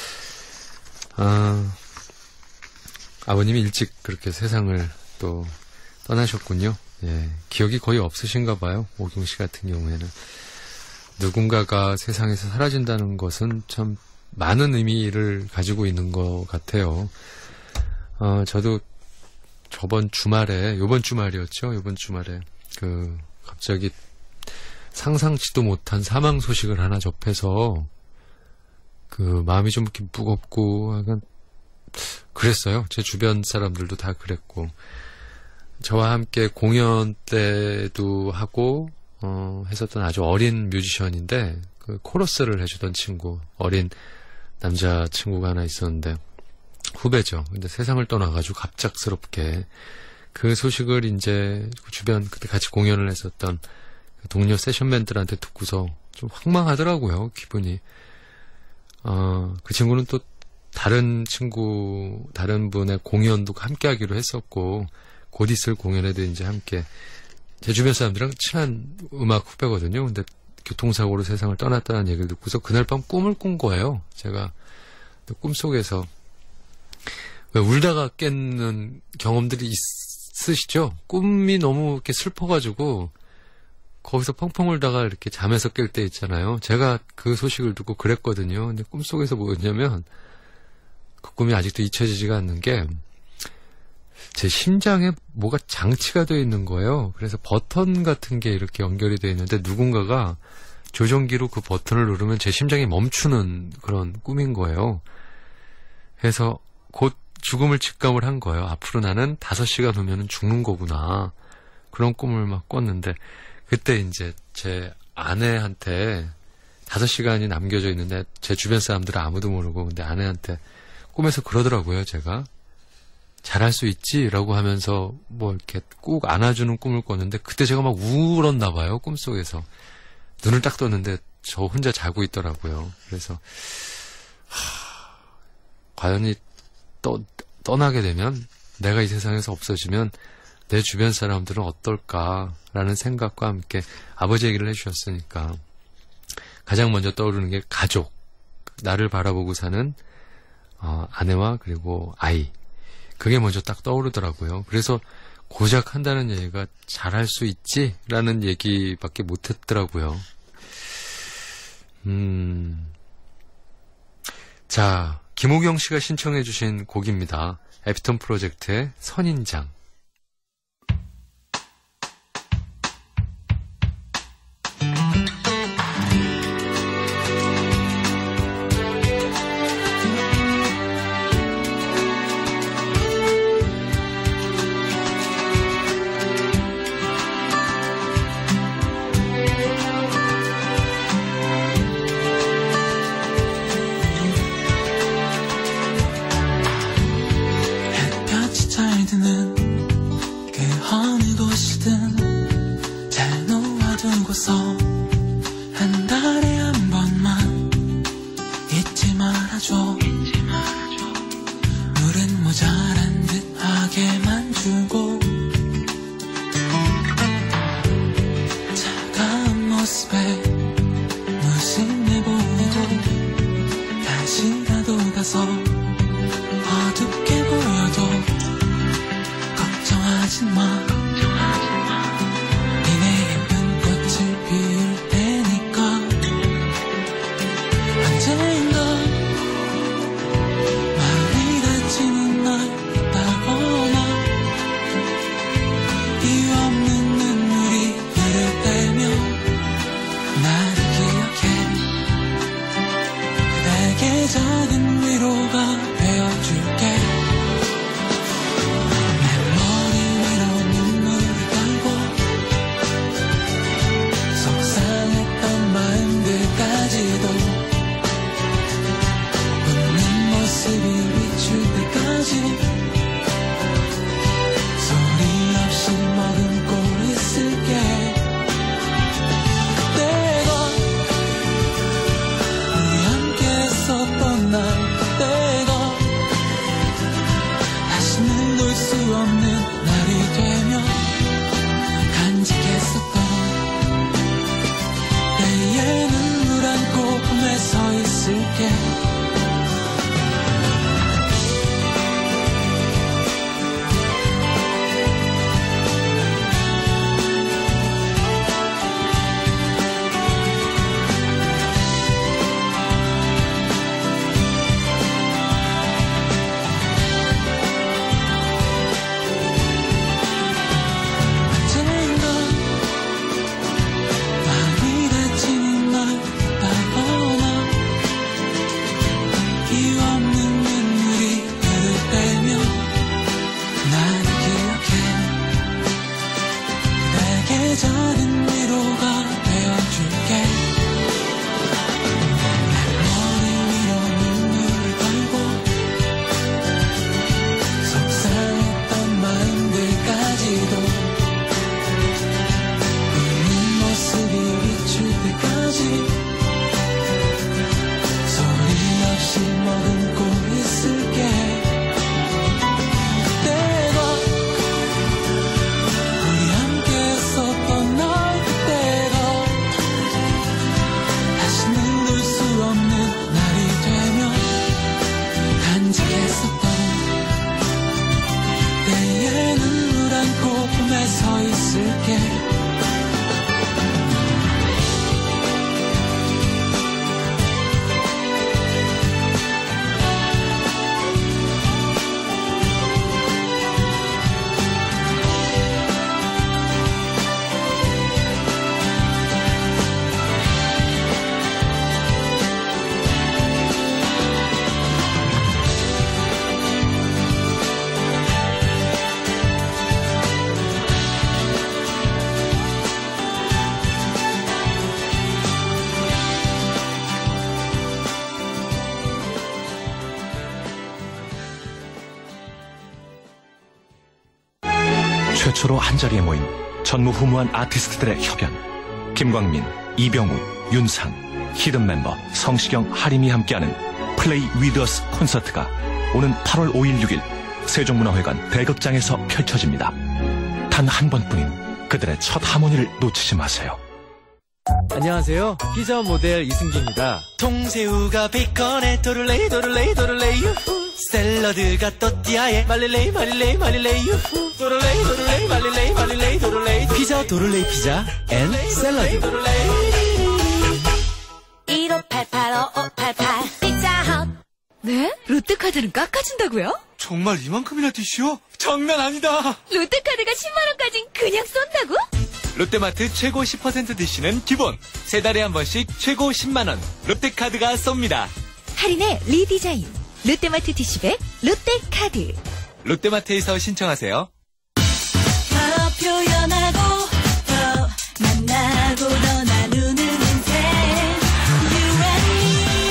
아버님이 일찍 그렇게 세상을 또 떠나셨군요. 예, 기억이 거의 없으신가 봐요. 오경씨 같은 경우에는. 누군가가 세상에서 사라진다는 것은 참 많은 의미를 가지고 있는 것 같아요. 저도 요번 주말이었죠. 요번 주말에 갑자기 상상치도 못한 사망 소식을 하나 접해서 마음이 좀 이렇게 무겁고 약간 그랬어요. 제 주변 사람들도 다 그랬고, 저와 함께 공연 때도 하고 했었던 아주 어린 뮤지션인데 그 코러스를 해주던 친구, 어린 남자 친구가 하나 있었는데 후배죠. 근데 세상을 떠나가지고 갑작스럽게 그 소식을 이제 주변 그때 같이 공연을 했었던 동료 세션맨들한테 듣고서 좀 황망하더라고요, 기분이. 그 친구는 또 다른 분의 공연도 함께 하기로 했었고, 곧 있을 공연에도 이제 함께, 제 주변 사람들이랑 친한 음악 후배거든요. 근데 교통사고로 세상을 떠났다는 얘기를 듣고서 그날 밤 꿈을 꾼 거예요. 제가 꿈속에서 왜 울다가 깨는 경험들이 쓰시죠? 꿈이 너무 이렇게 슬퍼가지고 거기서 펑펑 울다가 이렇게 잠에서 깰 때 있잖아요. 제가 그 소식을 듣고 그랬거든요. 근데 꿈속에서 뭐였냐면 그 꿈이 아직도 잊혀지지가 않는 게 제 심장에 뭐가 장치가 되어 있는 거예요. 그래서 버튼 같은 게 이렇게 연결이 되어 있는데 누군가가 조종기로 그 버튼을 누르면 제 심장이 멈추는 그런 꿈인 거예요. 그래서 곧 죽음을 직감을 한 거예요. 앞으로 나는 5시간 후면은 죽는 거구나. 그런 꿈을 막 꿨는데 그때 이제 제 아내한테 5시간이 남겨져 있는데 제 주변 사람들은 아무도 모르고 근데 아내한테 꿈에서 그러더라고요. 제가 잘할 수 있지? 라고 하면서 뭐 이렇게 꾹 안아주는 꿈을 꿨는데 그때 제가 막 울었나 봐요. 꿈속에서. 눈을 딱 떴는데 저 혼자 자고 있더라고요. 그래서 과연 떠나게 되면 내가 이 세상에서 없어지면 내 주변 사람들은 어떨까라는 생각과 함께 아버지 얘기를 해주셨으니까 가장 먼저 떠오르는 게 가족, 나를 바라보고 사는 아내와 그리고 아이, 그게 먼저 딱 떠오르더라고요. 그래서 고작 한다는 얘기가 잘할 수 있지? 라는 얘기밖에 못했더라고요. 자, 김호경 씨가 신청해 주신 곡입니다. 에피톤 프로젝트의 선인장. 한 달에 한 번만 잊지 말아줘. 물은 모자란 듯 하게만 주고 차가운 모습에 무심해 보이고 다시라도 가서 어둡게 보여도 걱정하지 마. 작은 위로가 되어줄게. 내 머리 위로 눈물을 깔고 속상했던 마음들까지도 웃는 모습이 비출 때까지 소리 없이 머금고 있을게. 수 없는 날이 되면 간직했었던 때에 눈물 안고 꿈에 서 있을게. 최초로 한자리에 모인 전무후무한 아티스트들의 협연. 김광민, 이병우, 윤상, 히든 멤버 성시경, 하림이 함께하는 플레이 위드 어스 콘서트가 오는 8월 5일 6일 세종문화회관 대극장에서 펼쳐집니다. 단 한 번뿐인 그들의 첫 하모니를 놓치지 마세요. 안녕하세요. 피자 모델 이승기입니다. 통새우가 베이컨에 도를레이 도를레이 도를레이 유후 샐러드가 또띠아에 말릴레이 말릴레이 말릴레이 유후 도를레이 도를레이 말릴레이 말릴레이 도를레이 피자 도를레이 피자 앤 샐러드. 15885588 피자헛. 네? 롯데카드는 깎아준다고요? 정말 이만큼이나 티슈요? 장난 아니다. 롯데카드가 10만원까진 그냥 쏜다고? 롯데마트 최고 10% DC는 기본. 3달에 한 번씩 최고 10만원. 롯데카드가 쏩니다. 할인의 리디자인. 롯데마트 티슈백 롯데카드. 롯데마트에서 신청하세요. 더 표현하고 더 만나고 더 나누는 인생 You and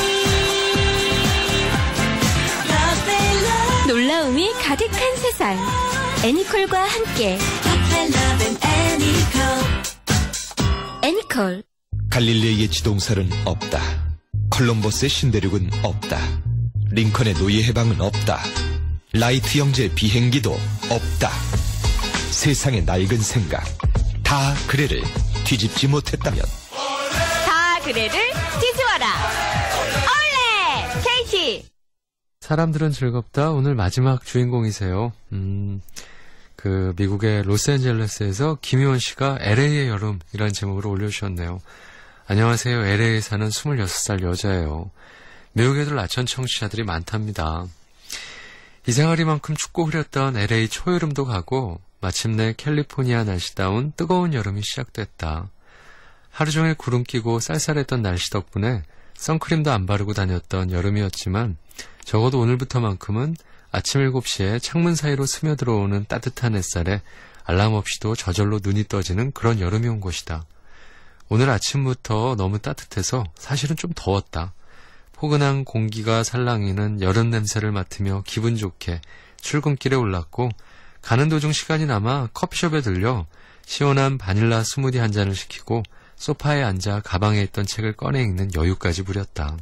me 놀라움이 가득한 세상. 애니콜과 함께. 애니콜. 갈릴레이의 지동설은 없다. 콜럼버스의 신대륙은 없다. 링컨의 노예 해방은 없다. 라이트 형제의 비행기도 없다. 세상의 낡은 생각 다 그래를 뒤집지 못했다면 다 그래를 뒤집어라. 올레! KT. 사람들은 즐겁다. 오늘 마지막 주인공이세요. 미국의 로스앤젤레스에서 김희원 씨가 LA의 여름이라는 제목으로 올려주셨네요. 안녕하세요. LA에 사는 26살 여자예요. 미국에도 라천 청취자들이 많답니다. 이 생활이만큼 춥고 흐렸던 LA 초여름도 가고 마침내 캘리포니아 날씨다운 뜨거운 여름이 시작됐다. 하루 종일 구름 끼고 쌀쌀했던 날씨 덕분에 선크림도 안 바르고 다녔던 여름이었지만 적어도 오늘부터만큼은 아침 7시에 창문 사이로 스며들어오는 따뜻한 햇살에 알람 없이도 저절로 눈이 떠지는 그런 여름이 온 것이다. 오늘 아침부터 너무 따뜻해서 사실은 좀 더웠다. 포근한 공기가 살랑이는 여름 냄새를 맡으며 기분 좋게 출근길에 올랐고 가는 도중 시간이 남아 커피숍에 들려 시원한 바닐라 스무디 한 잔을 시키고 소파에 앉아 가방에 있던 책을 꺼내 읽는 여유까지 부렸다.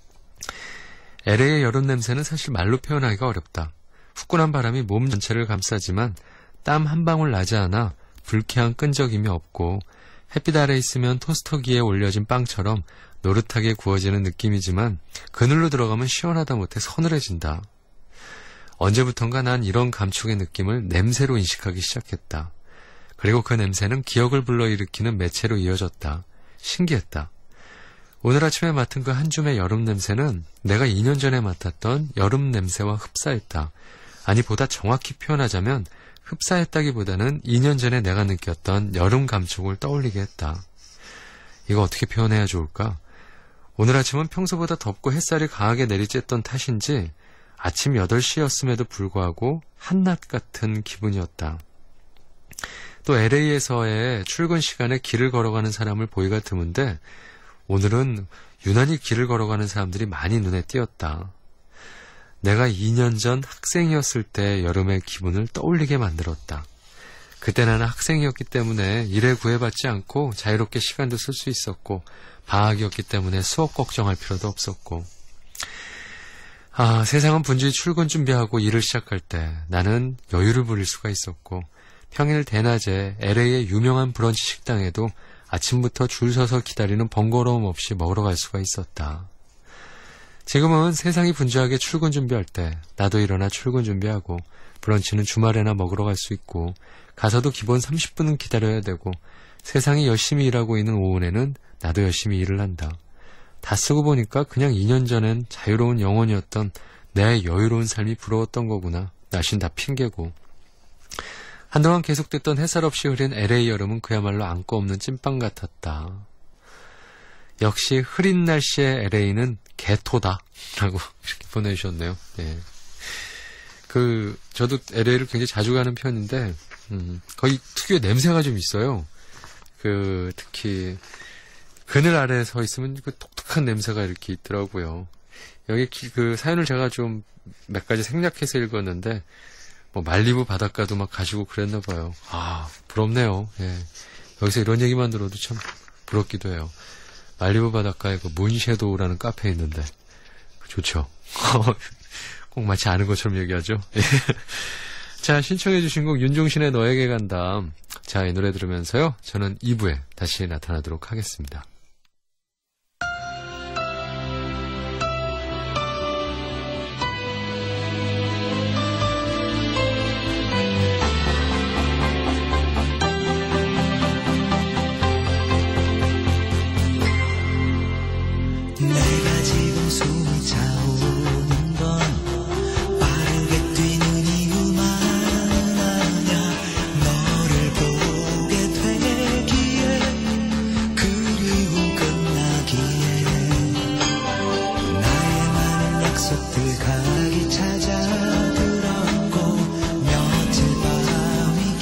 LA의 여름 냄새는 사실 말로 표현하기가 어렵다. 후끈한 바람이 몸 전체를 감싸지만 땀 한 방울 나지 않아 불쾌한 끈적임이 없고 햇빛 아래 있으면 토스터기에 올려진 빵처럼 노릇하게 구워지는 느낌이지만 그늘로 들어가면 시원하다 못해 서늘해진다. 언제부턴가 난 이런 감촉의 느낌을 냄새로 인식하기 시작했다. 그리고 그 냄새는 기억을 불러일으키는 매체로 이어졌다. 신기했다. 오늘 아침에 맡은 그 한 줌의 여름 냄새는 내가 2년 전에 맡았던 여름 냄새와 흡사했다. 아니 보다 정확히 표현하자면 흡사했다기보다는 2년 전에 내가 느꼈던 여름 감촉을 떠올리게 했다. 이거 어떻게 표현해야 좋을까? 오늘 아침은 평소보다 덥고 햇살이 강하게 내리쬐던 탓인지 아침 8시였음에도 불구하고 한낮 같은 기분이었다. 또 LA에서의 출근 시간에 길을 걸어가는 사람을 보기가 드문데 오늘은 유난히 길을 걸어가는 사람들이 많이 눈에 띄었다. 내가 2년 전 학생이었을 때 여름의 기분을 떠올리게 만들었다. 그때 나는 학생이었기 때문에 일에 구애받지 않고 자유롭게 시간도 쓸 수 있었고 방학이었기 때문에 수업 걱정할 필요도 없었고 세상은 분주히 출근 준비하고 일을 시작할 때 나는 여유를 부릴 수가 있었고 평일 대낮에 LA의 유명한 브런치 식당에도 아침부터 줄 서서 기다리는 번거로움 없이 먹으러 갈 수가 있었다. 지금은 세상이 분주하게 출근 준비할 때 나도 일어나 출근 준비하고 브런치는 주말에나 먹으러 갈 수 있고 가서도 기본 30분은 기다려야 되고 세상이 열심히 일하고 있는 오후에는 나도 열심히 일을 한다. 다 쓰고 보니까 그냥 2년 전엔 자유로운 영혼이었던 내 여유로운 삶이 부러웠던 거구나. 날씨는 다 핑계고. 한동안 계속됐던 햇살 없이 흐린 LA 여름은 그야말로 안고 없는 찐빵 같았다. 역시 흐린 날씨의 LA는 개토다 라고 이렇게 보내주셨네요. 네. 저도 LA를 굉장히 자주 가는 편인데 거의 특유의 냄새가 좀 있어요. 특히 그늘 아래에 서 있으면 그 독특한 냄새가 이렇게 있더라고요. 여기 사연을 제가 좀 몇 가지 생략해서 읽었는데 말리부 바닷가도 막 가시고 그랬나 봐요. 아, 부럽네요. 예. 여기서 이런 얘기만 들어도 참 부럽기도 해요. 말리부 바닷가에 그 문섀도우라는 카페 있는데 좋죠. 꼭 마치 아는 것처럼 얘기하죠. 예. 자, 신청해 주신 곡 윤종신의 너에게 간다. 자, 이 노래 들으면서요. 저는 2부에 다시 나타나도록 하겠습니다. 내가 지금 숨이 차오는 건 빠르게 뛰는 이유만은 아냐. 너를 보게 되기에 그리움 끝나기에 나의 많은 약속들 가기 찾아들었고 며칠 밤이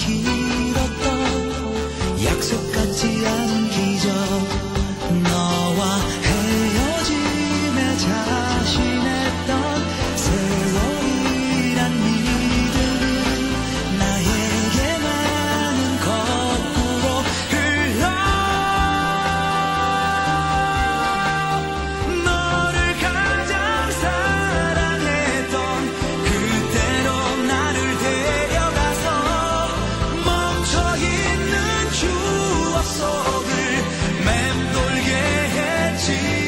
길었던 약속 같지 않은 기적 너와 자신했던 세월이란 미들은 나에게만은 거꾸로 흘러 너를 가장 사랑했던 그때로 나를 데려가서 멈춰있는 추억 속을 맴돌게 했지.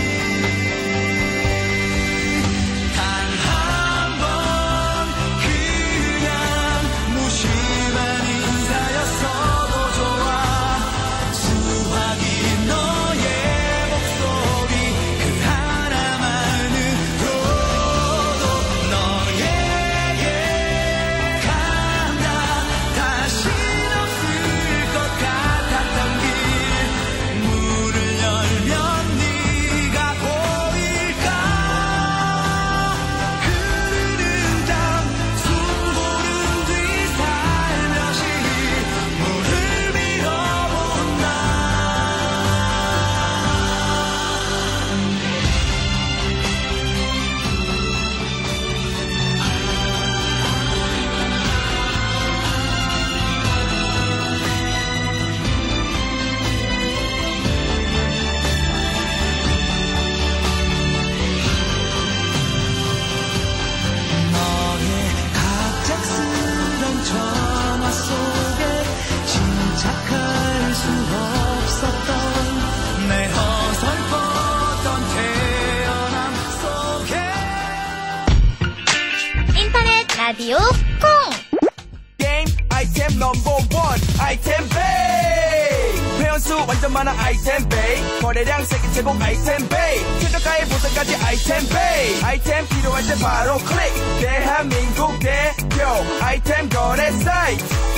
라디오 콩! 게임 아이템 넘버원 아이템 베이 회원수 완전 많아 아이템 베이 거래량 세계 최고 아이템 베이 최저가의 보상까지 아이템 베이 아이템 필요할 때 바로 클릭 대한민국 대표 아이템 거래 사이트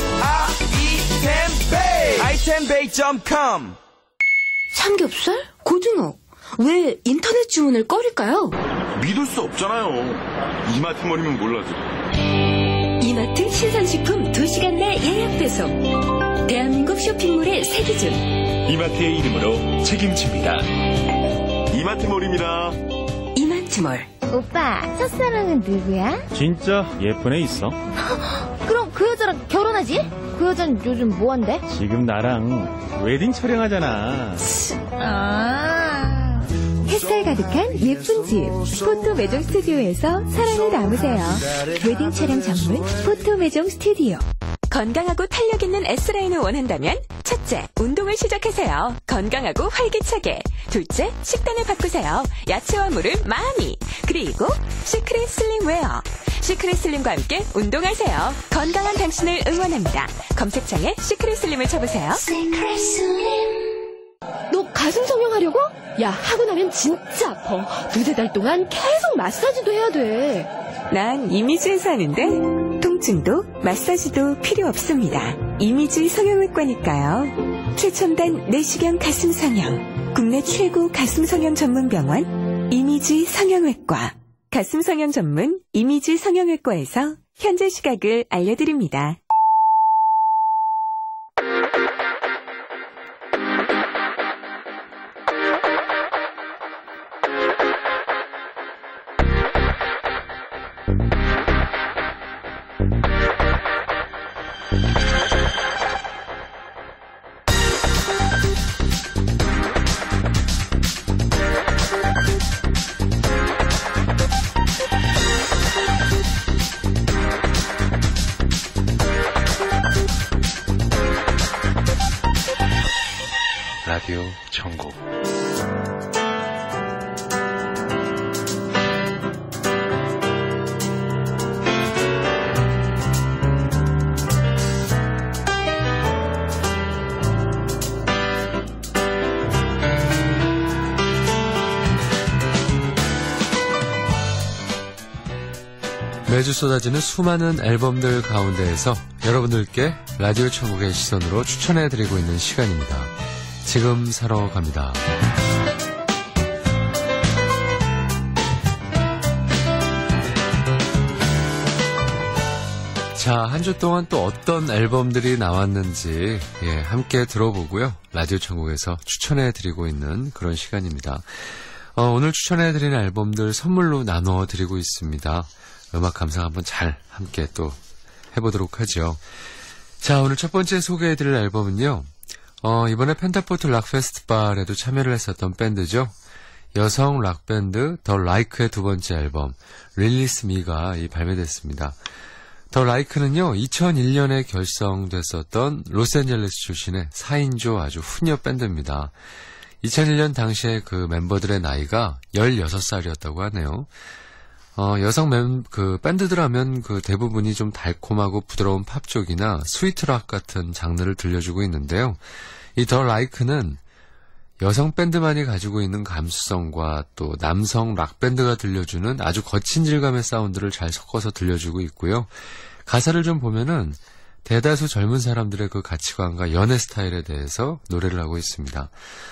아이템베이 아이템베이.com 삼겹살? 고등어? 왜 인터넷 주문을 꺼릴까요? 믿을 수 없잖아요. 이마트몰이면 몰라도. 이마트 신선식품 2시간 내 예약 배송. 대한민국 쇼핑몰의 새 기준. 이마트의 이름으로 책임집니다. 이마트몰입니다. 이마트몰. 오빠, 첫사랑은 누구야? 진짜 예쁜 애 있어. 그럼 그 여자랑 결혼하지? 그 여자는 요즘 뭐한대? 지금 나랑 웨딩 촬영하잖아. 햇살 가득한 예쁜 집 포토 매종 스튜디오에서 사랑을 담으세요. 웨딩 촬영 전문 포토 매종 스튜디오. 건강하고 탄력 있는 S라인을 원한다면 첫째, 운동을 시작하세요. 건강하고 활기차게. 둘째, 식단을 바꾸세요. 야채와 물을 많이. 그리고 시크릿 슬림웨어. 시크릿 슬림과 함께 운동하세요. 건강한 당신을 응원합니다. 검색창에 시크릿 슬림을 쳐보세요. 시크릿 슬림. 너 가슴 성형하려고? 야, 하고 나면 진짜 아파. 2-3달 동안 계속 마사지도 해야 돼. 난 이미지에서 하는데 통증도 마사지도 필요 없습니다. 이미지 성형외과니까요. 최첨단 내시경 가슴 성형. 국내 최고 가슴 성형 전문 병원 이미지 성형외과. 가슴 성형 전문 이미지 성형외과에서 현재 시각을 알려드립니다. 전국. 매주 쏟아지는 수많은 앨범들 가운데에서 여러분들께 라디오 천국의 시선으로 추천해드리고 있는 시간입니다. 지금 사러 갑니다. 자, 한 주 동안 또 어떤 앨범들이 나왔는지 함께 들어보고요. 라디오 천국에서 추천해드리고 있는 그런 시간입니다. 오늘 추천해드리는 앨범들 선물로 나눠드리고 있습니다. 음악 감상 한번 잘 함께 또 해보도록 하죠. 자, 오늘 첫 번째 소개해드릴 앨범은요. 이번에 펜타포트 락 페스티벌에도 참여를 했었던 밴드죠. 여성 락밴드 더 라이크의 두 번째 앨범 Release Me가 발매됐습니다. 더 라이크는요, 2001년에 결성됐었던 로스앤젤레스 출신의 4인조 아주 후녀 밴드입니다. 2001년 당시에 그 멤버들의 나이가 16살이었다고 하네요. 여성 밴드들 하면 그 대부분이 좀 달콤하고 부드러운 팝 쪽이나 스위트락 같은 장르를 들려주고 있는데요. 이 더 라이크는 여성 밴드만이 가지고 있는 감수성과 또 남성 락 밴드가 들려주는 아주 거친 질감의 사운드를 잘 섞어서 들려주고 있고요. 가사를 좀 보면은 대다수 젊은 사람들의 그 가치관과 연애 스타일에 대해서 노래를 하고 있습니다.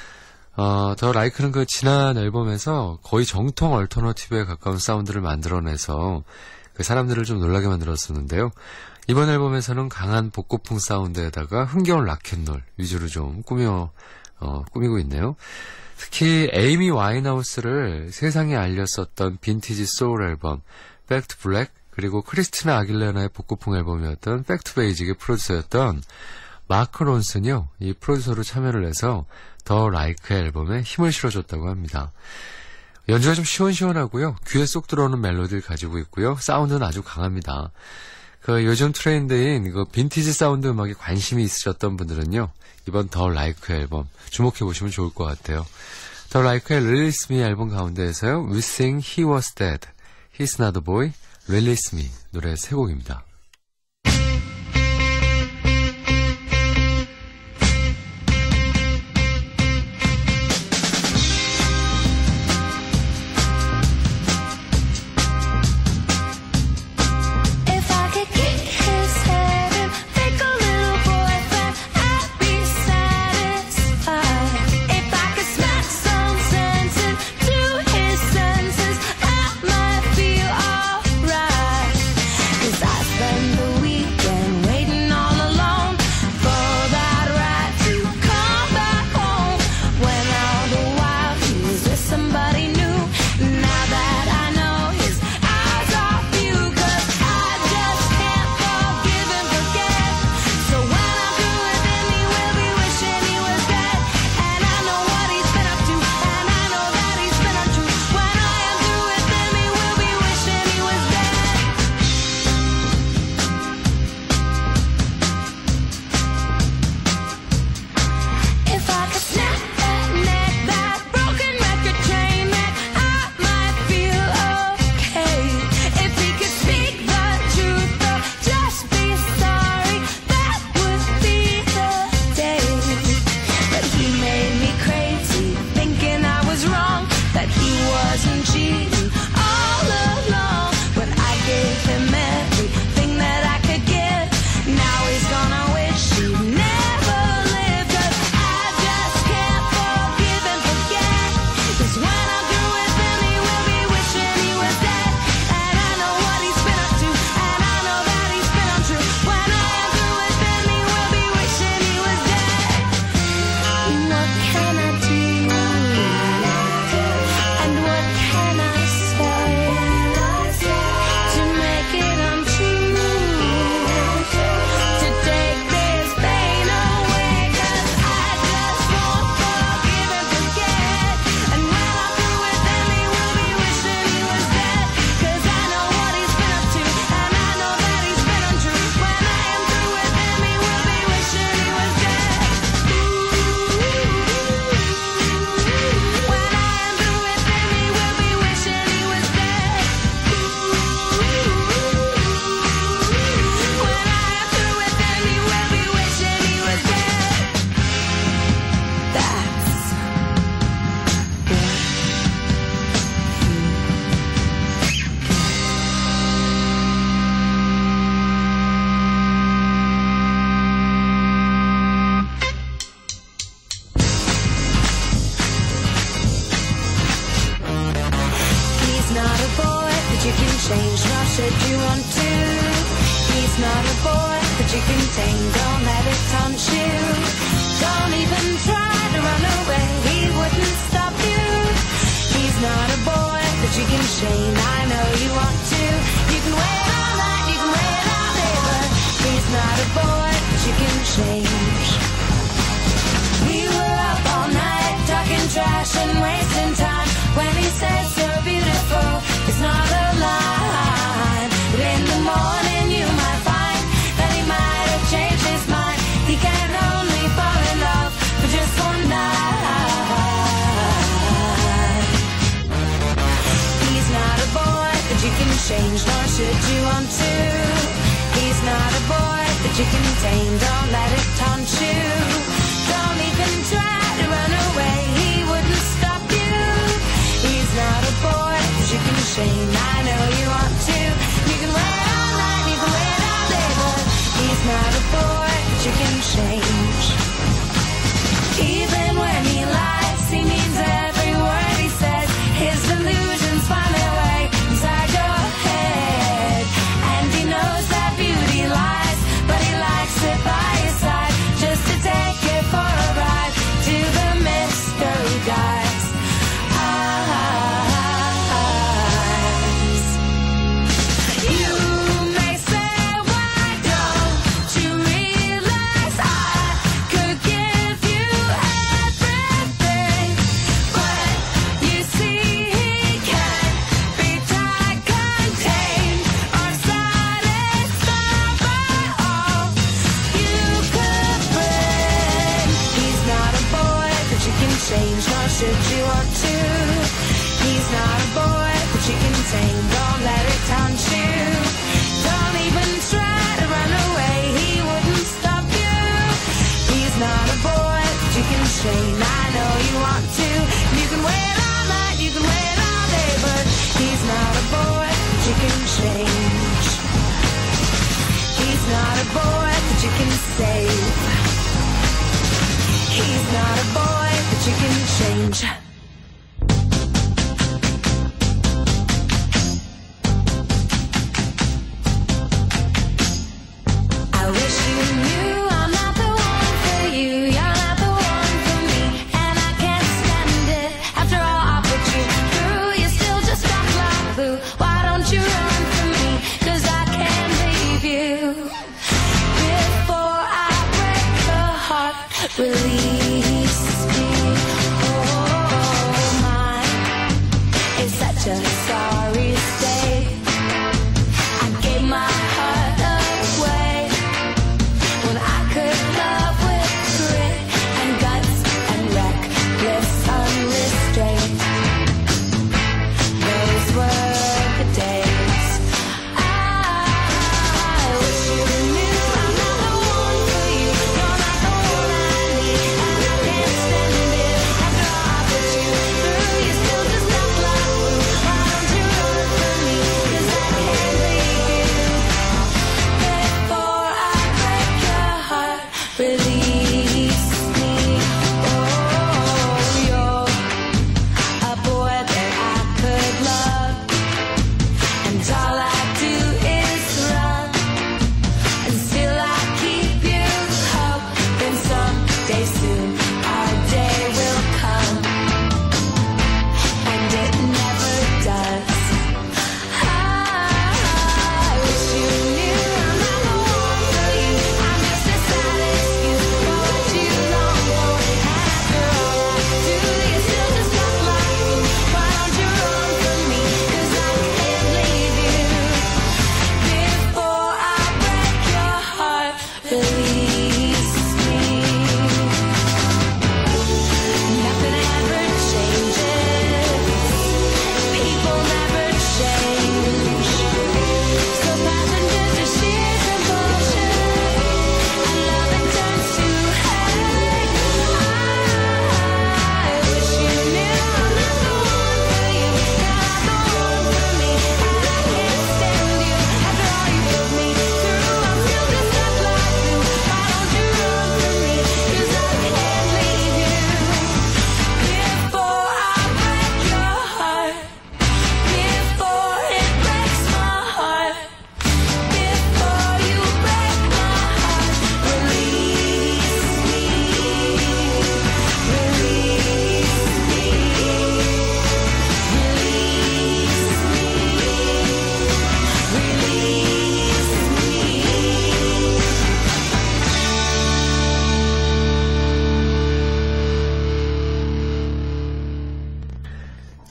더 라이크는 그 지난 앨범에서 거의 정통 얼터너티브에 가까운 사운드를 만들어내서 그 사람들을 좀 놀라게 만들었었는데요. 이번 앨범에서는 강한 복고풍 사운드에다가 흥겨운 락앤롤 위주로 좀 꾸미고 있네요. 특히 에이미 와인하우스를 세상에 알렸었던 빈티지 소울 앨범 Back to Black, 그리고 크리스티나 아길레나의 복고풍 앨범이었던 Back to Basic의 프로듀서였던 마크 론슨이요, 이 프로듀서로 참여를 해서 더 라이크 앨범에 힘을 실어줬다고 합니다. 연주가 좀 시원시원하고요. 귀에 쏙 들어오는 멜로디를 가지고 있고요. 사운드는 아주 강합니다. 요즘 트렌드인 빈티지 사운드 음악에 관심이 있으셨던 분들은요, 이번 더 라이크 앨범 주목해보시면 좋을 것 같아요. 더 라이크의 Release Me 앨범 가운데에서요, We Think He Was Dead, He's Not a Boy, Release Me 노래 세 곡입니다. I can change, nor should you want to. He's not a boy that you can tame, don't let it taunt you. Don't even try to run away, he wouldn't stop you. He's not a boy that you can shame, I know you want to. You can wait all night, you can wait all day, but he's not a boy that you can change. We were up all night talking trash and wasting time. When he says you're beautiful, it's not a lie. But in the morning you might find that he might have changed his mind. He can only fall in love for just one night. He's not a boy that you can change, nor should you want to. He's not a boy that you can tame, don't let it taunt you. Don't even try to run away, he wouldn't stop you. He's not a boy that you can shame, I know you want to. You can wait all night, you can wait all day, but he's not a boy that you can change. Even when he lies, he means every word he says. His delusions find their way inside your head. And he knows that beauty lies, but he likes it by his side, just to take it for a ride to the mystery guys. You may say, why don't you realize I could give you everything? But you see, he can't be tied, contained, or satisfied by all you could bring. He's not a boy that you can change, nor should you want to. He's not a boy that you can tame, don't let it taunt you. Don't even try to run away, he wouldn't stop you. He's not a boy that you can shame, I know you want to. You can wait all night, you can wait all day, but he's not a boy that you can change. He's not a boy that you can save. He's not a boy that you can change. I wish you knew I'm not the one for you, you're not the one for me, and I can't stand it. After all I put you through, you still just drop like glue. Why don't you run from me, 'cause I can't leave you. Before I break the heart, release me. Oh.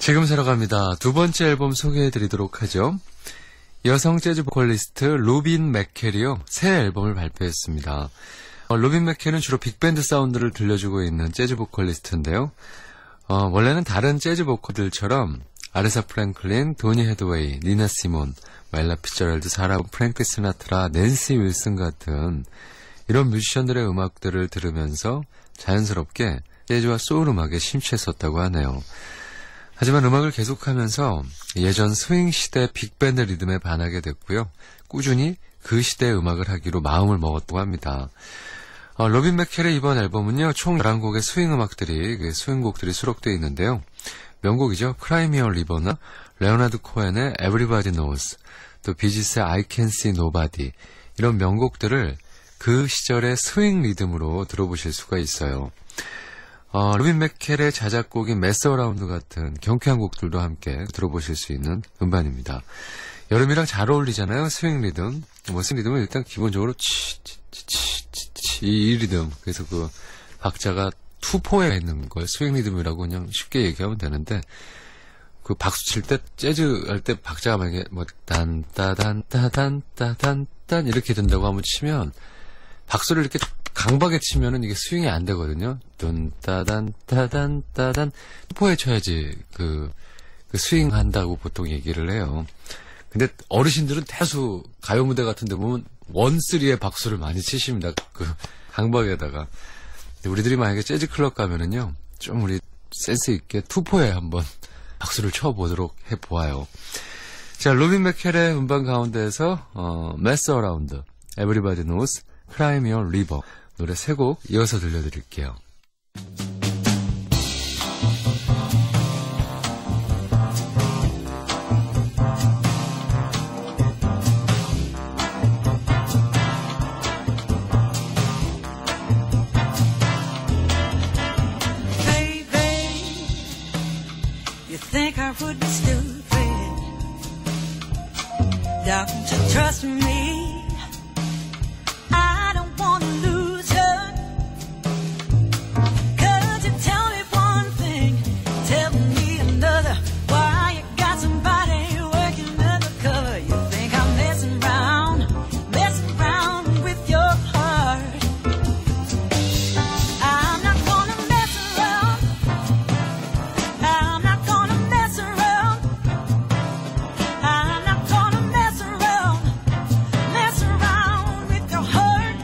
지금 새로 갑니다. 두 번째 앨범 소개해드리도록 하죠. 여성 재즈 보컬리스트 로빈 맥켈이요. 새 앨범을 발표했습니다. 로빈 맥켈은 주로 빅밴드 사운드를 들려주고 있는 재즈 보컬리스트인데요. 원래는 다른 재즈 보컬들처럼 아레사 프랭클린, 도니 헤드웨이, 니나 시몬, 엘라 피츠제럴드, 사라 프랭크 시나트라, 낸시 윌슨 같은 이런 뮤지션들의 음악들을 들으면서 자연스럽게 재즈와 소울 음악에 심취했었다고 하네요. 하지만 음악을 계속하면서 예전 스윙 시대 빅밴드 리듬에 반하게 됐고요. 꾸준히 그 시대의 음악을 하기로 마음을 먹었다고 합니다. 로빈 맥켈의 이번 앨범은요, 총 11곡의 스윙 음악들이, 스윙곡들이 수록되어 있는데요. 명곡이죠. Cry Me a River나 레오나드 코엔의 Everybody Knows, 또 비지스의 I Can See Nobody, 이런 명곡들을 그 시절의 스윙 리듬으로 들어보실 수가 있어요. 로빈 맥켈의 자작곡인 메스 어라운드 같은 경쾌한 곡들도 함께 들어보실 수 있는 음반입니다. 여름이랑 잘 어울리잖아요, 스윙 리듬. 스윙 리듬은 일단 기본적으로 이 리듬. 그래서 그 박자가 투포에 있는 걸 스윙 리듬이라고 그냥 쉽게 얘기하면 되는데, 그 박수 칠 때, 재즈 할 때 박자가 만약에 따단 이렇게 된다고 한번 치면, 박수를 이렇게 강하게 치면은 이게 스윙이 안 되거든요. 따단 투포에 쳐야지 그 스윙 한다고 보통 얘기를 해요. 근데 어르신들은 대수 가요 무대 같은 데 보면 원쓰리에 박수를 많이 치십니다. 그 강박에다가. 우리들이 만약에 재즈 클럽 가면은요, 좀 우리 센스 있게 투포에 한번 박수를 쳐보도록 해보아요. 자, 로빈 맥켈의 음반 가운데에서 Mess Around, Everybody Knows, Cry Me a River 노래 3곡 이어서 들려드릴게요. Think I would be stupid. Don't you trust me? I don't wanna lose you. Could you tell me one thing? Tell me another. Why you got somebody working undercover? You think I'm messing around with your heart. I'm not gonna mess around. I'm not gonna mess around. I'm not gonna mess around with your heart.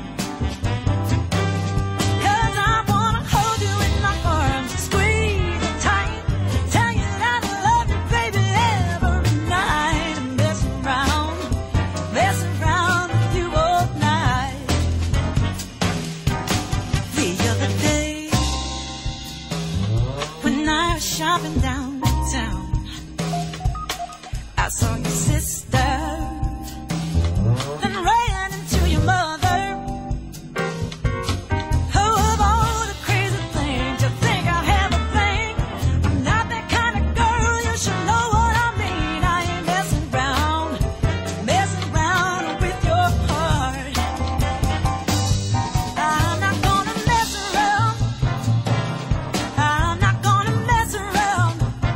'Cause I wanna hold you in my arms, squeeze you tight, tell you that I love you, baby, every night. And mess around with you all night. The other day, when I was shopping downtown, I saw your sister, then ran into your mother. Oh, of all the crazy things you think I have a thing, I'm not that kind of girl, you should know what I mean. I ain't messing around with your heart. I'm not gonna mess around. I'm not gonna mess around.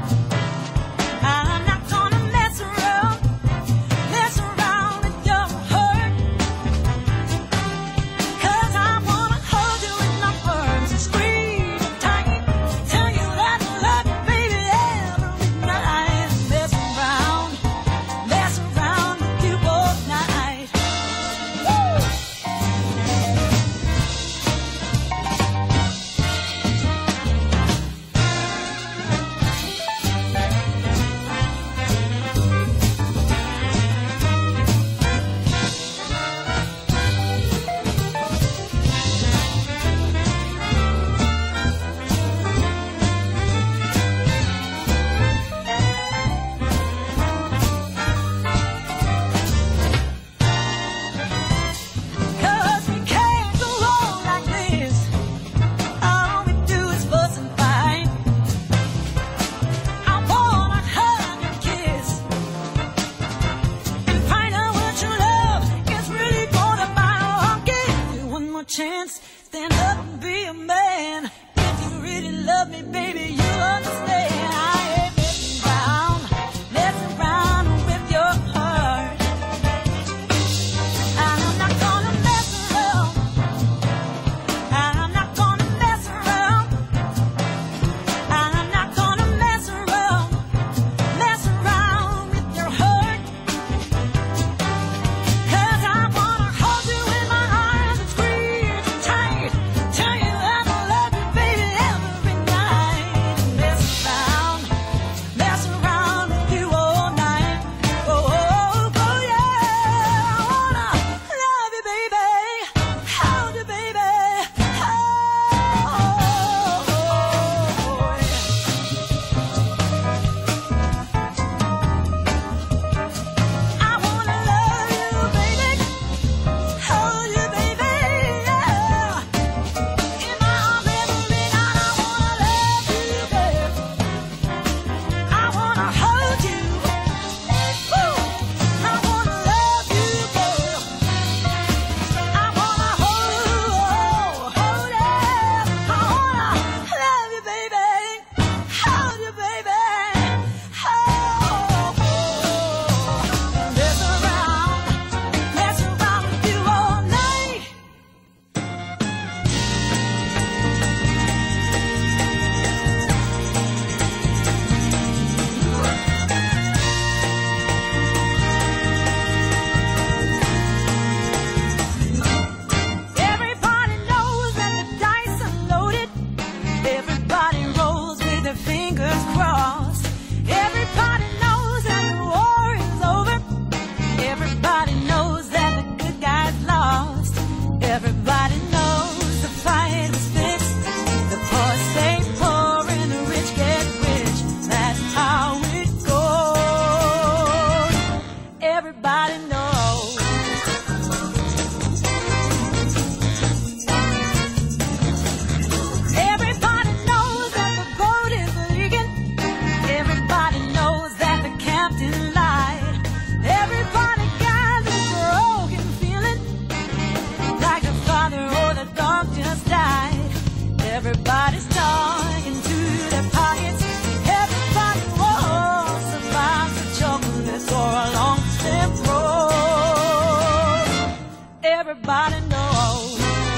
everybody knows.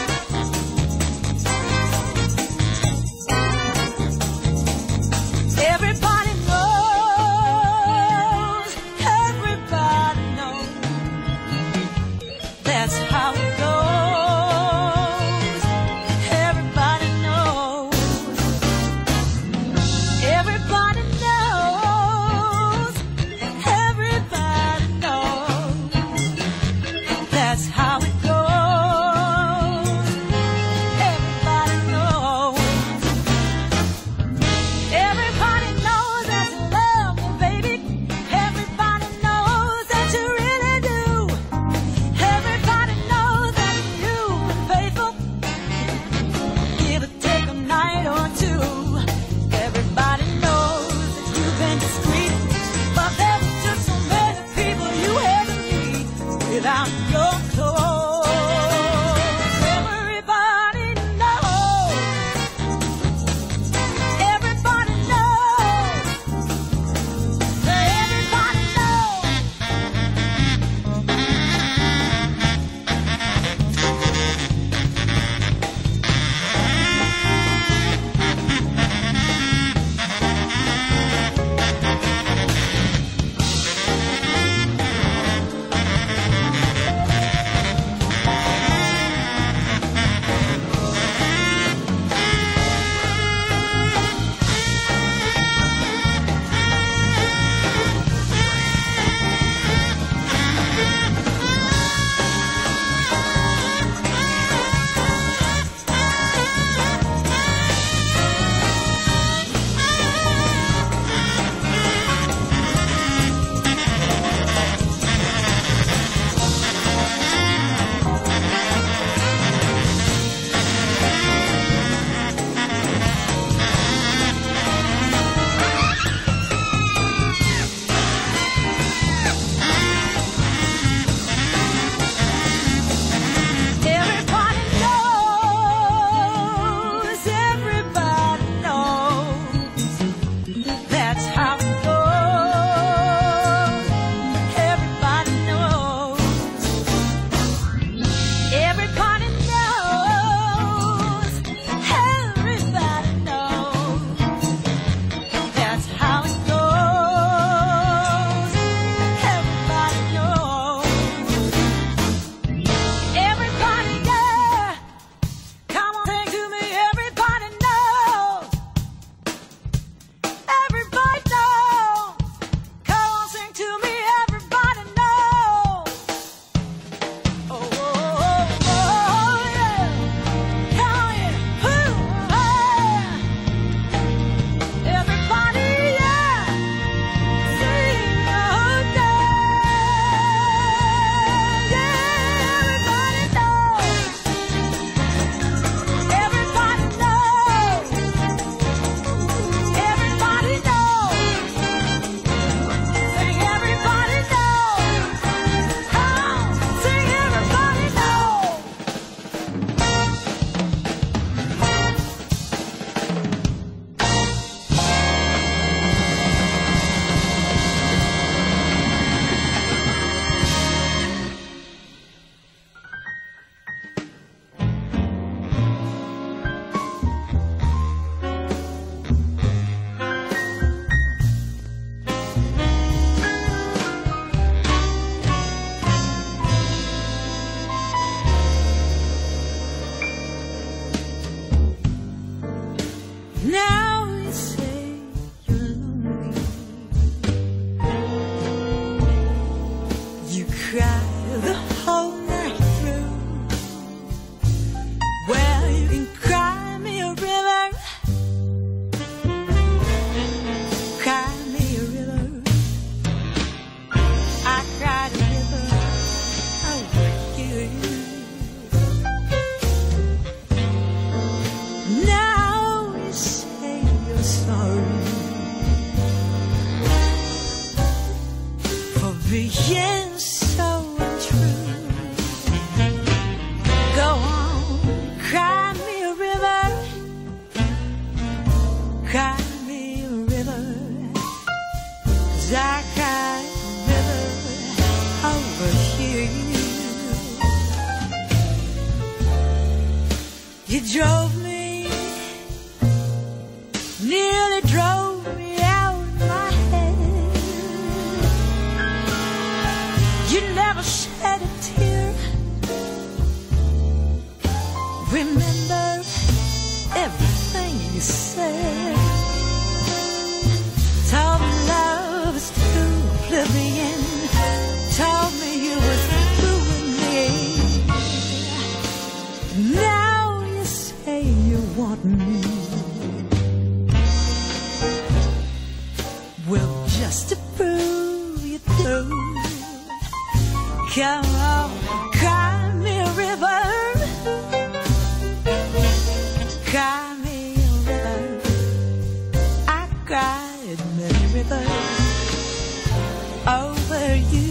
Everybody knows, everybody knows. That's how it goes. Everybody knows. Everybody knows. Everybody knows. That's how it goes. Everybody knows. Everybody knows that you love me, baby. Everybody knows that you really do. Everybody knows that you've been faithful. Give or take a night or two. Everybody knows that you've been discreet. But there's just so many people you had to meet without your clothes. Everybody knows. Everybody knows. Everybody knows. Everybody knows, everybody knows. That's how it goes. Everybody knows. Everybody knows. Everybody knows. That's how it goes. Everybody knows. Everybody, yeah. Come on, sing to me. Everybody knows. Everybody knows. Come on, sing to me. Everybody knows. Oh, oh, oh, oh, yeah. Come on, yeah. Ooh, yeah. Everybody, yeah. Sing, oh, yeah. Yeah, everybody knows. Everybody knows. Everybody knows. Sing, everybody knows. Oh, sing, everybody knows. Now you say you're lonely. You cry the whole night through. Well, you can cry me a river. Cry me a river. I cried a river over you. Now you say you're sorry for being so untrue. Go on, cry me a river. Cry me a river. 'Cause I cried a river over you. You drove me, nearly drove me out of my head. You never shed a tear. Remember everything you said. Told me love is too oblivion. Told me you were through with me. Now you say you want me. Well, just to prove you do, come on, cry me a river. Cry me a river. I cried many rivers over you.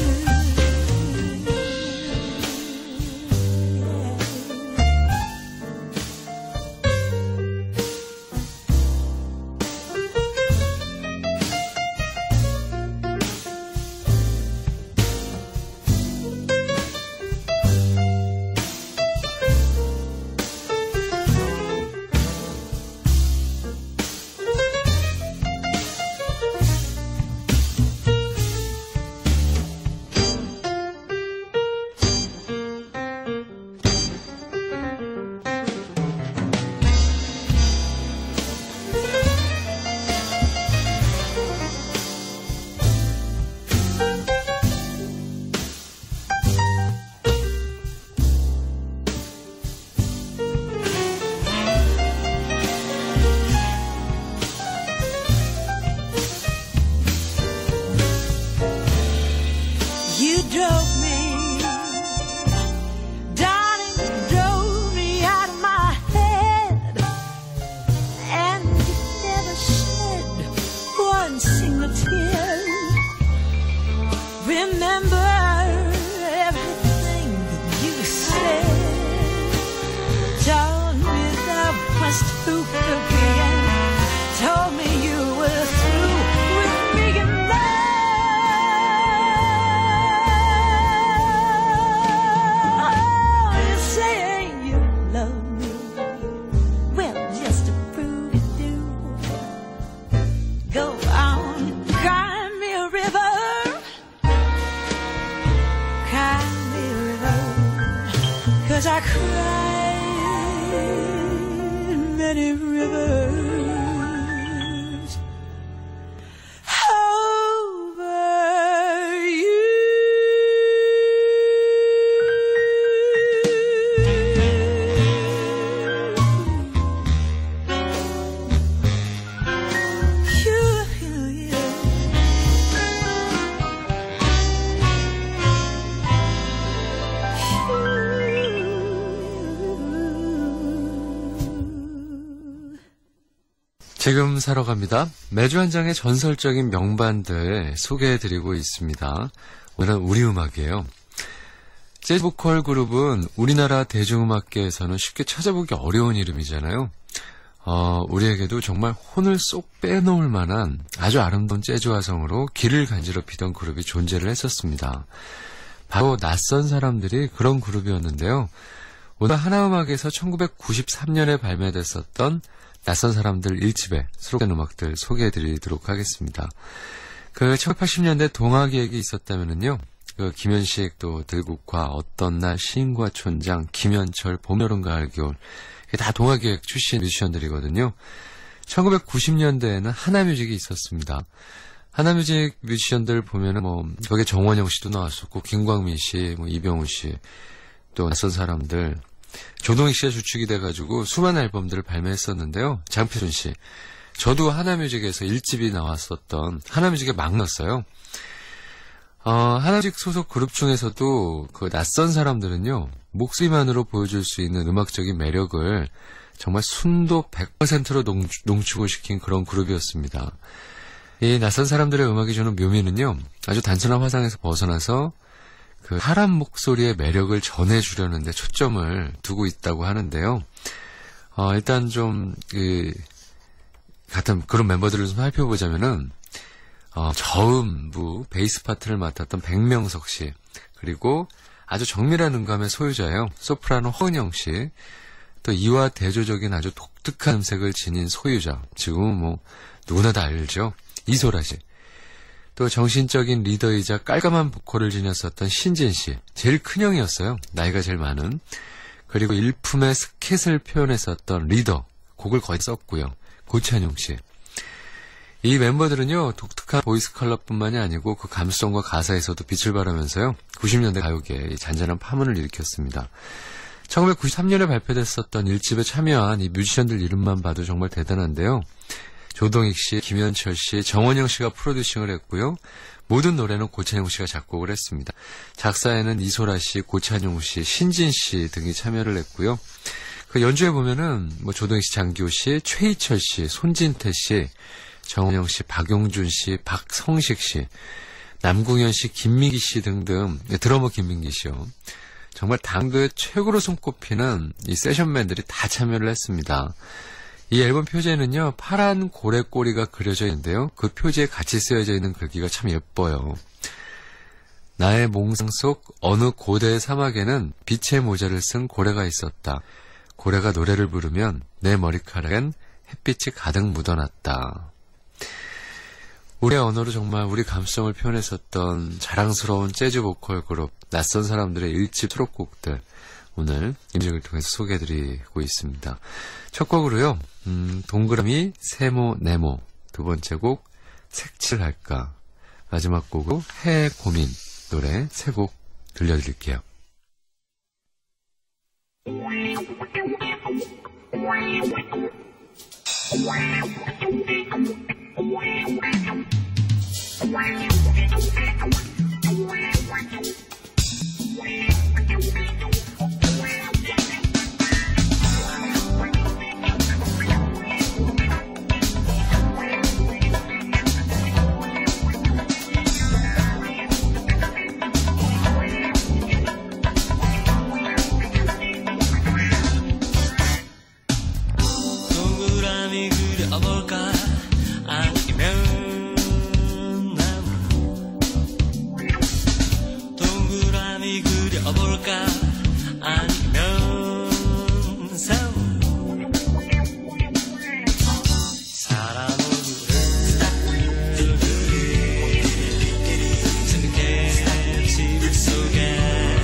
I cried many rivers over you. 지금 사러 갑니다. 매주 한 장의 전설적인 명반들 소개해드리고 있습니다. 오늘은 우리 음악이에요. 재즈 보컬 그룹은 우리나라 대중음악계에서는 쉽게 찾아보기 어려운 이름이잖아요. 우리에게도 정말 혼을 쏙 빼놓을 만한 아주 아름다운 재즈 화성으로 귀를 간지럽히던 그룹이 존재를 했었습니다. 바로 낯선 사람들이 그런 그룹이었는데요. 오늘 하나음악에서 1993년에 발매됐었던 낯선 사람들 1집에 수록된 음악들 소개해드리도록 하겠습니다. 그 1980년대 동화기획이 있었다면은요, 그 김현식 또 들국화, 어떤 날, 시인과 촌장, 김현철, 봄, 여름, 가을, 겨울, 이게 다 동화기획 출신 뮤지션들이거든요. 1990년대에는 하나뮤직이 있었습니다. 하나뮤직 뮤지션들 보면은 거기에 정원영 씨도 나왔었고, 김광민 씨, 이병우 씨, 또 낯선 사람들, 조동익 씨가 주축이 돼가지고 수많은 앨범들을 발매했었는데요. 장필순 씨. 저도 하나뮤직에서 1집이 나왔었던 하나뮤직에 막 넣었어요. 하나뮤직 소속 그룹 중에서도 그 낯선 사람들은요, 목소리만으로 보여줄 수 있는 음악적인 매력을 정말 순도 100%로 농축을 시킨 그런 그룹이었습니다. 이 낯선 사람들의 음악이 주는 묘미는요, 아주 단순한 화상에서 벗어나서 그 사람 목소리의 매력을 전해주려는 데 초점을 두고 있다고 하는데요. 일단 좀, 같은 그런 멤버들을 좀 살펴보자면은, 저음부, 베이스 파트를 맡았던 백명석 씨, 그리고 아주 정밀한 음감의 소유자예요. 소프라노 허은영 씨, 또 이와 대조적인 아주 독특한 음색을 지닌 소유자, 지금은 뭐 누구나 다 알죠. 이소라 씨. 또 정신적인 리더이자 깔끔한 보컬을 지녔었던 신진 씨. 제일 큰형이었어요. 나이가 제일 많은. 그리고 일품의 스캣을 표현했었던 리더. 곡을 거의 썼고요. 고찬용 씨. 이 멤버들은요, 독특한 보이스 컬러뿐만이 아니고 그 감수성과 가사에서도 빛을 발하면서요, 90년대 가요계에 잔잔한 파문을 일으켰습니다. 1993년에 발표됐었던 1집에 참여한 이 뮤지션들 이름만 봐도 정말 대단한데요. 조동익 씨, 김현철 씨, 정원영 씨가 프로듀싱을 했고요. 모든 노래는 고찬용 씨가 작곡을 했습니다. 작사에는 이소라 씨, 고찬용 씨, 신진 씨 등이 참여를 했고요. 그 연주에 보면은 뭐 조동익 씨, 장기호 씨, 최희철 씨, 손진태 씨, 정원영 씨, 박용준 씨, 박성식 씨, 남궁현 씨, 김민기 씨 등등, 드러머 김민기 씨요. 정말 당도의 최고로 손꼽히는 이 세션맨들이 다 참여를 했습니다. 이 앨범 표지에는요, 파란 고래 꼬리가 그려져 있는데요. 그 표지에 같이 쓰여져 있는 글귀가 참 예뻐요. 나의 몽상 속 어느 고대의 사막에는 빛의 모자를 쓴 고래가 있었다. 고래가 노래를 부르면 내 머리카락엔 햇빛이 가득 묻어났다. 우리의 언어로 정말 우리 감성을 표현했었던 자랑스러운 재즈 보컬 그룹 낯선 사람들의 1집 수록곡들 오늘 임직을 통해서 소개해드리고 있습니다. 첫 곡으로요, 동그라미 세모 네모, 두 번째 곡 색칠할까, 마지막 곡으로 해 고민 노래 세 곡 들려드릴게요. 동그라미 그려볼까 아니면 나무 동그라미 그려볼까 아니면 사무 사람 얼굴을 그리 스케치 속에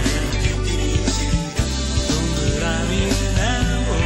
동그라미 나무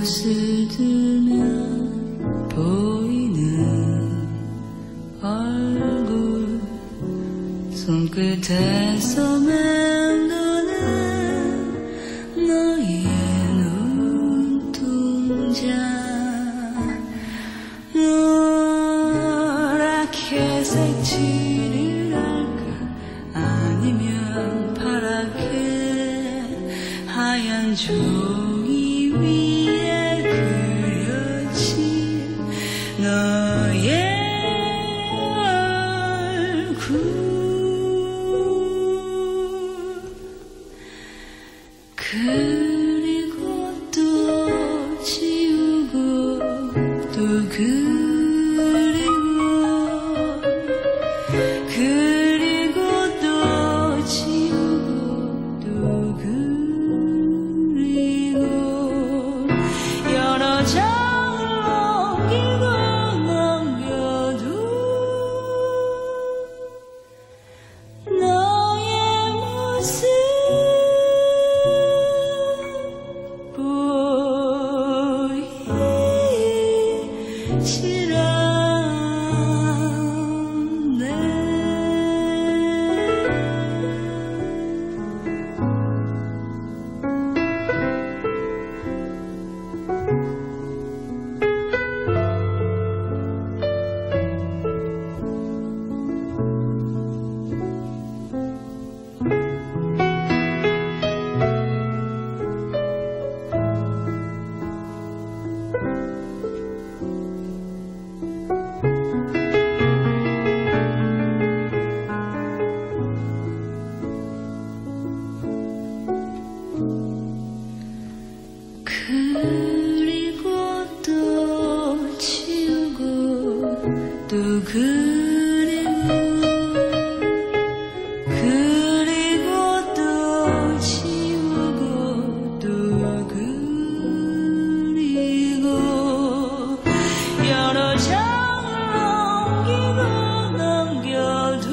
옷을 들면 보이는 얼굴 손끝에서 맴도는 너의 눈동자 노랗게 색칠을 할까 아니면 파랗게 하얀 종이 위에 그려진 너의 얼굴 그리고 또 지우고 또 그리고 또 지우고 또 그리고 여러 장을 넘기고 넘겨도 너의 모습 보이질 않네. 그리고 또 지우고 또 그리고 또 지우고 또 그리고 여러 장을 넘기고 넘겨도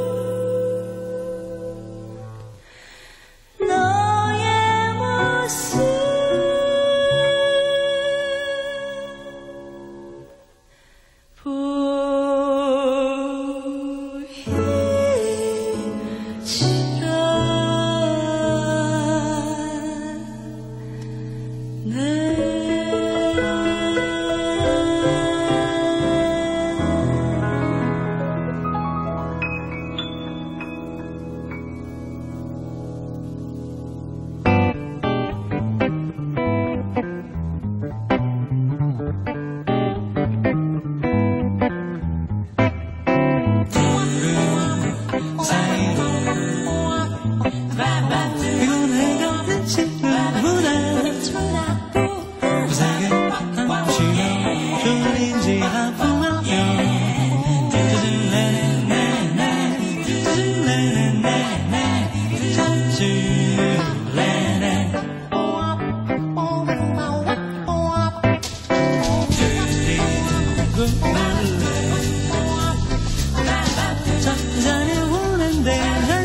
너의 모습 보이질 이건 내가 지금보다 세게 한시간 졸린지 아프면 잠자리 오는데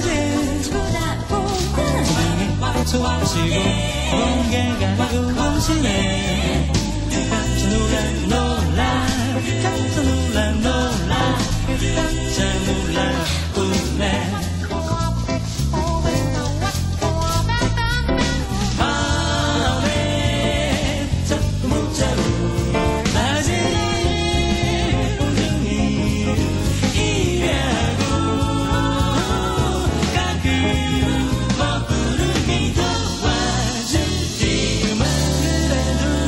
소화시고 공개가 조금씩해 깜짝 놀라 깜짝 놀라 웃네 마음에 자꾸 묻자고 낮에 온종일 일하고 가끔 먹구름이 도와주지만 그래도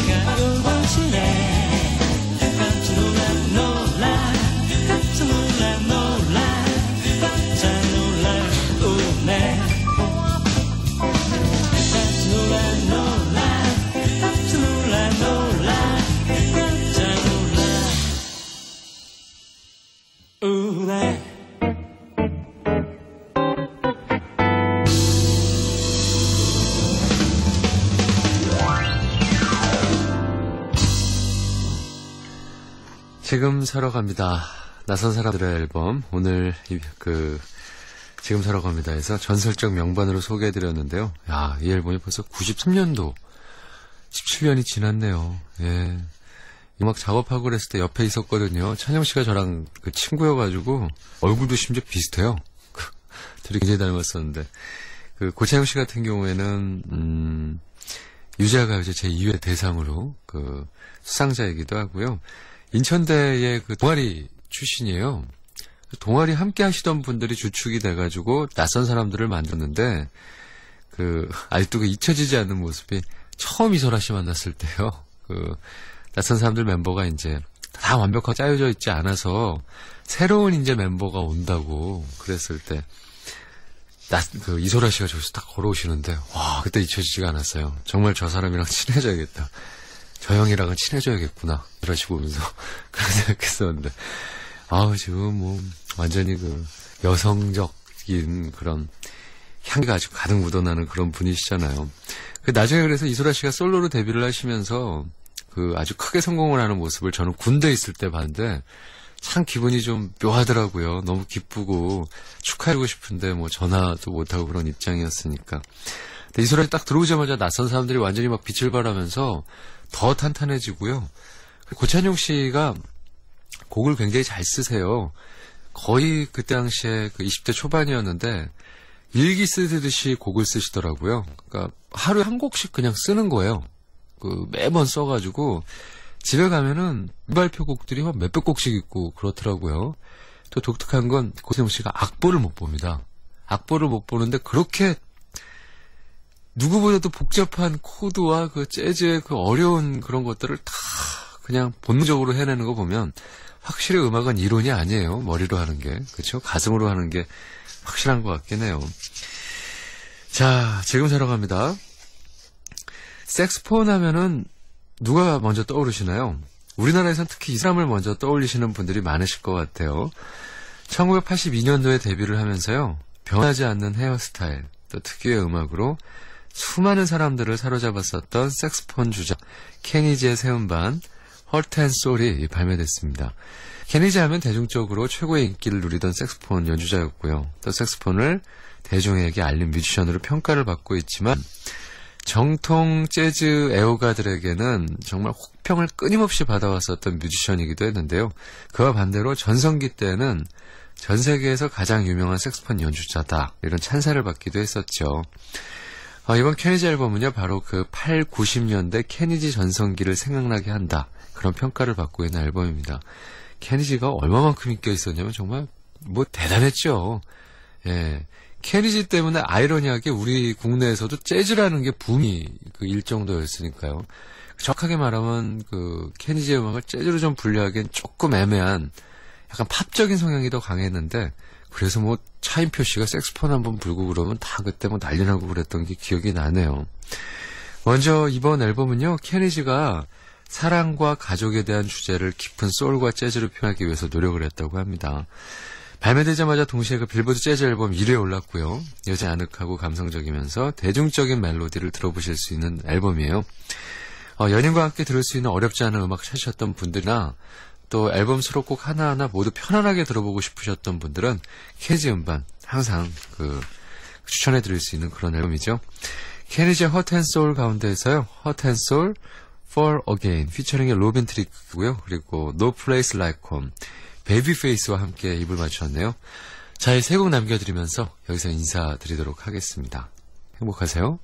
가고 번지네 깜짝 놀라 깜짝 놀라 깜짝 놀라 우네 깜짝 놀라 깜짝 놀라 깜짝 놀라 우네 지금 사러 갑니다. 낯선 사람들의 앨범. 오늘 지금 사러 갑니다에서 전설적 명반으로 소개해드렸는데요. 야, 이 앨범이 벌써 93년도 17년이 지났네요. 예. 음악 작업하고 그랬을 때 옆에 있었거든요. 찬영 씨가 저랑 그 친구여가지고 얼굴도 심지어 비슷해요. 둘이 굉장히 닮았었는데 고찬영 씨 같은 경우에는 유재하가요제 제2회 대상으로 수상자이기도 하고요. 인천대의 동아리 출신이에요. 동아리 함께 하시던 분들이 주축이 돼가지고 낯선 사람들을 만들었는데, 아직도 잊혀지지 않는 모습이 처음 이소라 씨 만났을 때요. 낯선 사람들 멤버가 이제 다 완벽하게 짜여져 있지 않아서 새로운 이제 멤버가 온다고 그랬을 때, 이소라 씨가 저기서 딱 걸어오시는데, 와, 그때 잊혀지지가 않았어요. 정말 저 사람이랑 친해져야겠다. 저 형이랑은 친해져야겠구나. 이러시고 오면서 그런 생각했었는데, 지금 완전히 여성적인 그런 향기가 아주 가득 묻어나는 그런 분이시잖아요. 나중에 그래서 이소라 씨가 솔로로 데뷔를 하시면서 아주 크게 성공을 하는 모습을 저는 군대에 있을 때 봤는데, 참 기분이 좀 묘하더라고요. 너무 기쁘고 축하하고 싶은데 전화도 못하고 그런 입장이었으니까. 근데 이소라 씨 딱 들어오자마자 낯선 사람들이 완전히 막 빛을 발하면서 더 탄탄해지고요. 고찬용 씨가 곡을 굉장히 잘 쓰세요. 거의 그때 당시에 20대 초반이었는데 일기 쓰듯이 곡을 쓰시더라고요. 그러니까 하루에 한 곡씩 그냥 쓰는 거예요. 매번 써가지고 집에 가면은 무발표 곡들이 몇백 곡씩 있고 그렇더라고요. 또 독특한 건 고찬용 씨가 악보를 못 봅니다. 악보를 못 보는데 그렇게 누구보다도 복잡한 코드와 재즈의 어려운 그런 것들을 다 그냥 본능적으로 해내는 거 보면 확실히 음악은 이론이 아니에요. 머리로 하는 게. 그렇죠? 가슴으로 하는 게 확실한 것 같긴 해요. 자, 지금 사러 갑니다. 색스폰 하면은 누가 먼저 떠오르시나요? 우리나라에선 특히 이 사람을 먼저 떠올리시는 분들이 많으실 것 같아요. 1982년도에 데뷔를 하면서요. 변하지 않는 헤어스타일, 또 특유의 음악으로 수많은 사람들을 사로잡았었던 색스폰 주자 케니지의 새 음반 Heart and Soul이 발매됐습니다. 케니지 하면 대중적으로 최고의 인기를 누리던 색스폰 연주자였고요. 또 색스폰을 대중에게 알린 뮤지션으로 평가를 받고 있지만 정통 재즈 애호가들에게는 정말 혹평을 끊임없이 받아왔었던 뮤지션이기도 했는데요. 그와 반대로 전성기 때는 전 세계에서 가장 유명한 색스폰 연주자다, 이런 찬사를 받기도 했었죠. 이번 케니지 앨범은요, 바로 8, 90년대 케니지 전성기를 생각나게 한다, 그런 평가를 받고 있는 앨범입니다. 케니지가 얼마만큼 인기가 있었냐면 정말 대단했죠. 예. 케니지 때문에 아이러니하게 우리 국내에서도 재즈라는 게 붐이 일 정도였으니까요. 정확하게 말하면 케니지의 음악을 재즈로 좀 분류하기엔 조금 애매한 약간 팝적인 성향이 더 강했는데, 그래서 차인표 씨가 색스폰 한번 불고 그러면 다 그때 난리 나고 그랬던 게 기억이 나네요. 먼저 이번 앨범은요, 케니지가 사랑과 가족에 대한 주제를 깊은 소울과 재즈로 표현하기 위해서 노력을 했다고 합니다. 발매되자마자 동시에 빌보드 재즈 앨범 1위에 올랐고요. 여전히 아늑하고 감성적이면서 대중적인 멜로디를 들어보실 수 있는 앨범이에요. 연인과 함께 들을 수 있는 어렵지 않은 음악 찾으셨던 분들이나 또 앨범 수록곡 하나하나 모두 편안하게 들어보고 싶으셨던 분들은 케니지 음반 항상 추천해드릴 수 있는 그런 앨범이죠. 케니지의 Heart and Soul 가운데에서요, Heart and Soul For Again 피처링의 로빈 트리크고요. 그리고 No Place Like Home, 베이비페이스와 함께 입을 맞추었네요. 자, 이 세 곡 남겨드리면서 여기서 인사드리도록 하겠습니다. 행복하세요.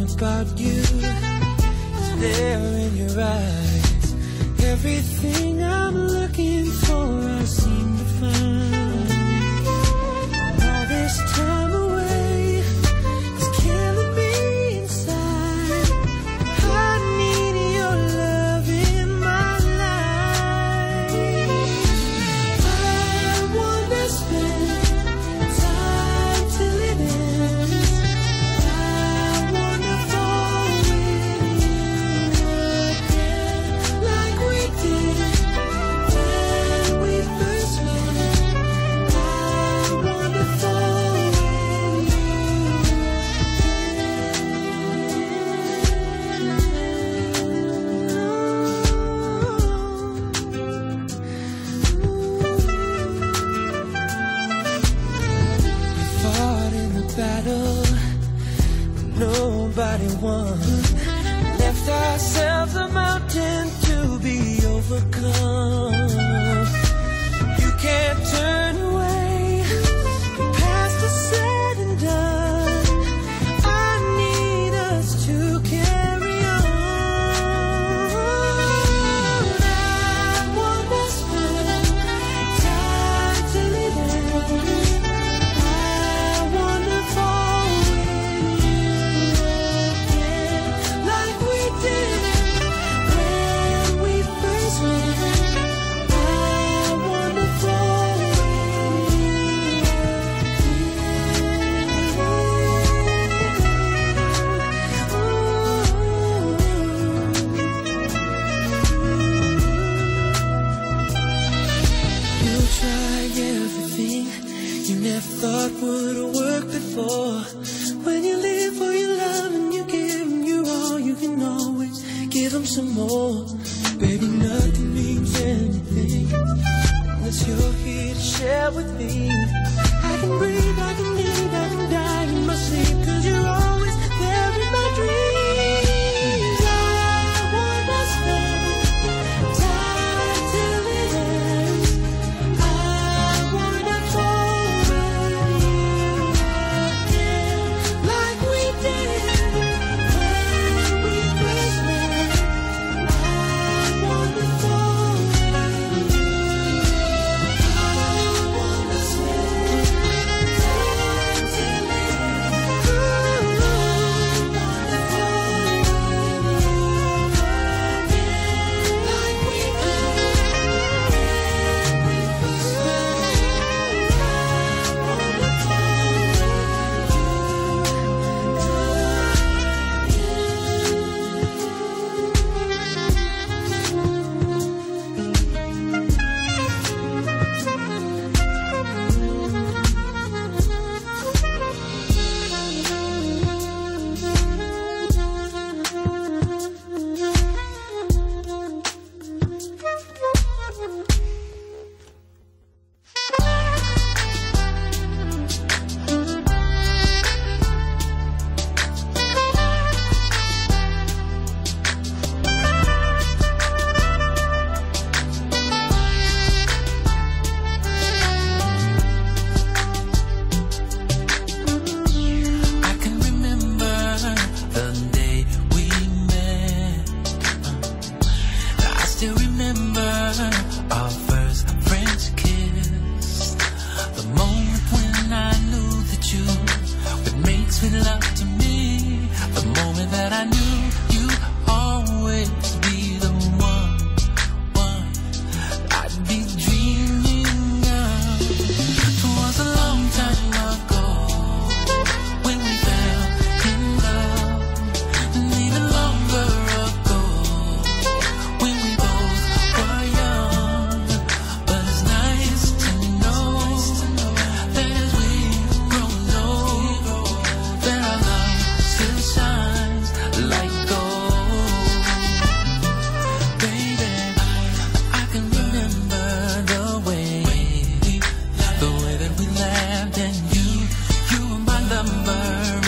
about you is there in your eyes. Everything I'm looking for, I seem to find. All this time away is killing me inside. I need your love in my life. I wanna spend time till it ends. I wanna fall with you again, like we did when we first met. I wanna fall with you fought in the battle, nobody won. Left ourselves a mountain to be overcome. You can't turn away, past the said and done. I need us to carry on. I wanna spend time till it ends. I wanna fall with you again, like we did when we first met. I wanna fall with you. You'll try everything you never thought would work before. When you live for your love and you give them your all, you can always give them some more. Baby, nothing means anything unless you're here to share with me. I can breathe, I can eat, I can die in my sleep, 'cause you're always there in my dreams. I wanna spend time till it ends. I wanna fall with you again, like we did when we first met. I wanna fall with you. I wanna spend time till it ends. I wanna fall with you again, like we did when we first met. I wanna fall I can remember the day we met. I still remember our first French kiss. The moment when I knew that you would make sweet love to me. The moment that I knew you'd always be the one I'd be dreaming of. It was a long time ago when we fell in love, and even longer ago when we both were young. But it's nice to know that as we grow old, that our love still shines like gold. Baby, I can remember the way that we laughed, and you were my lover.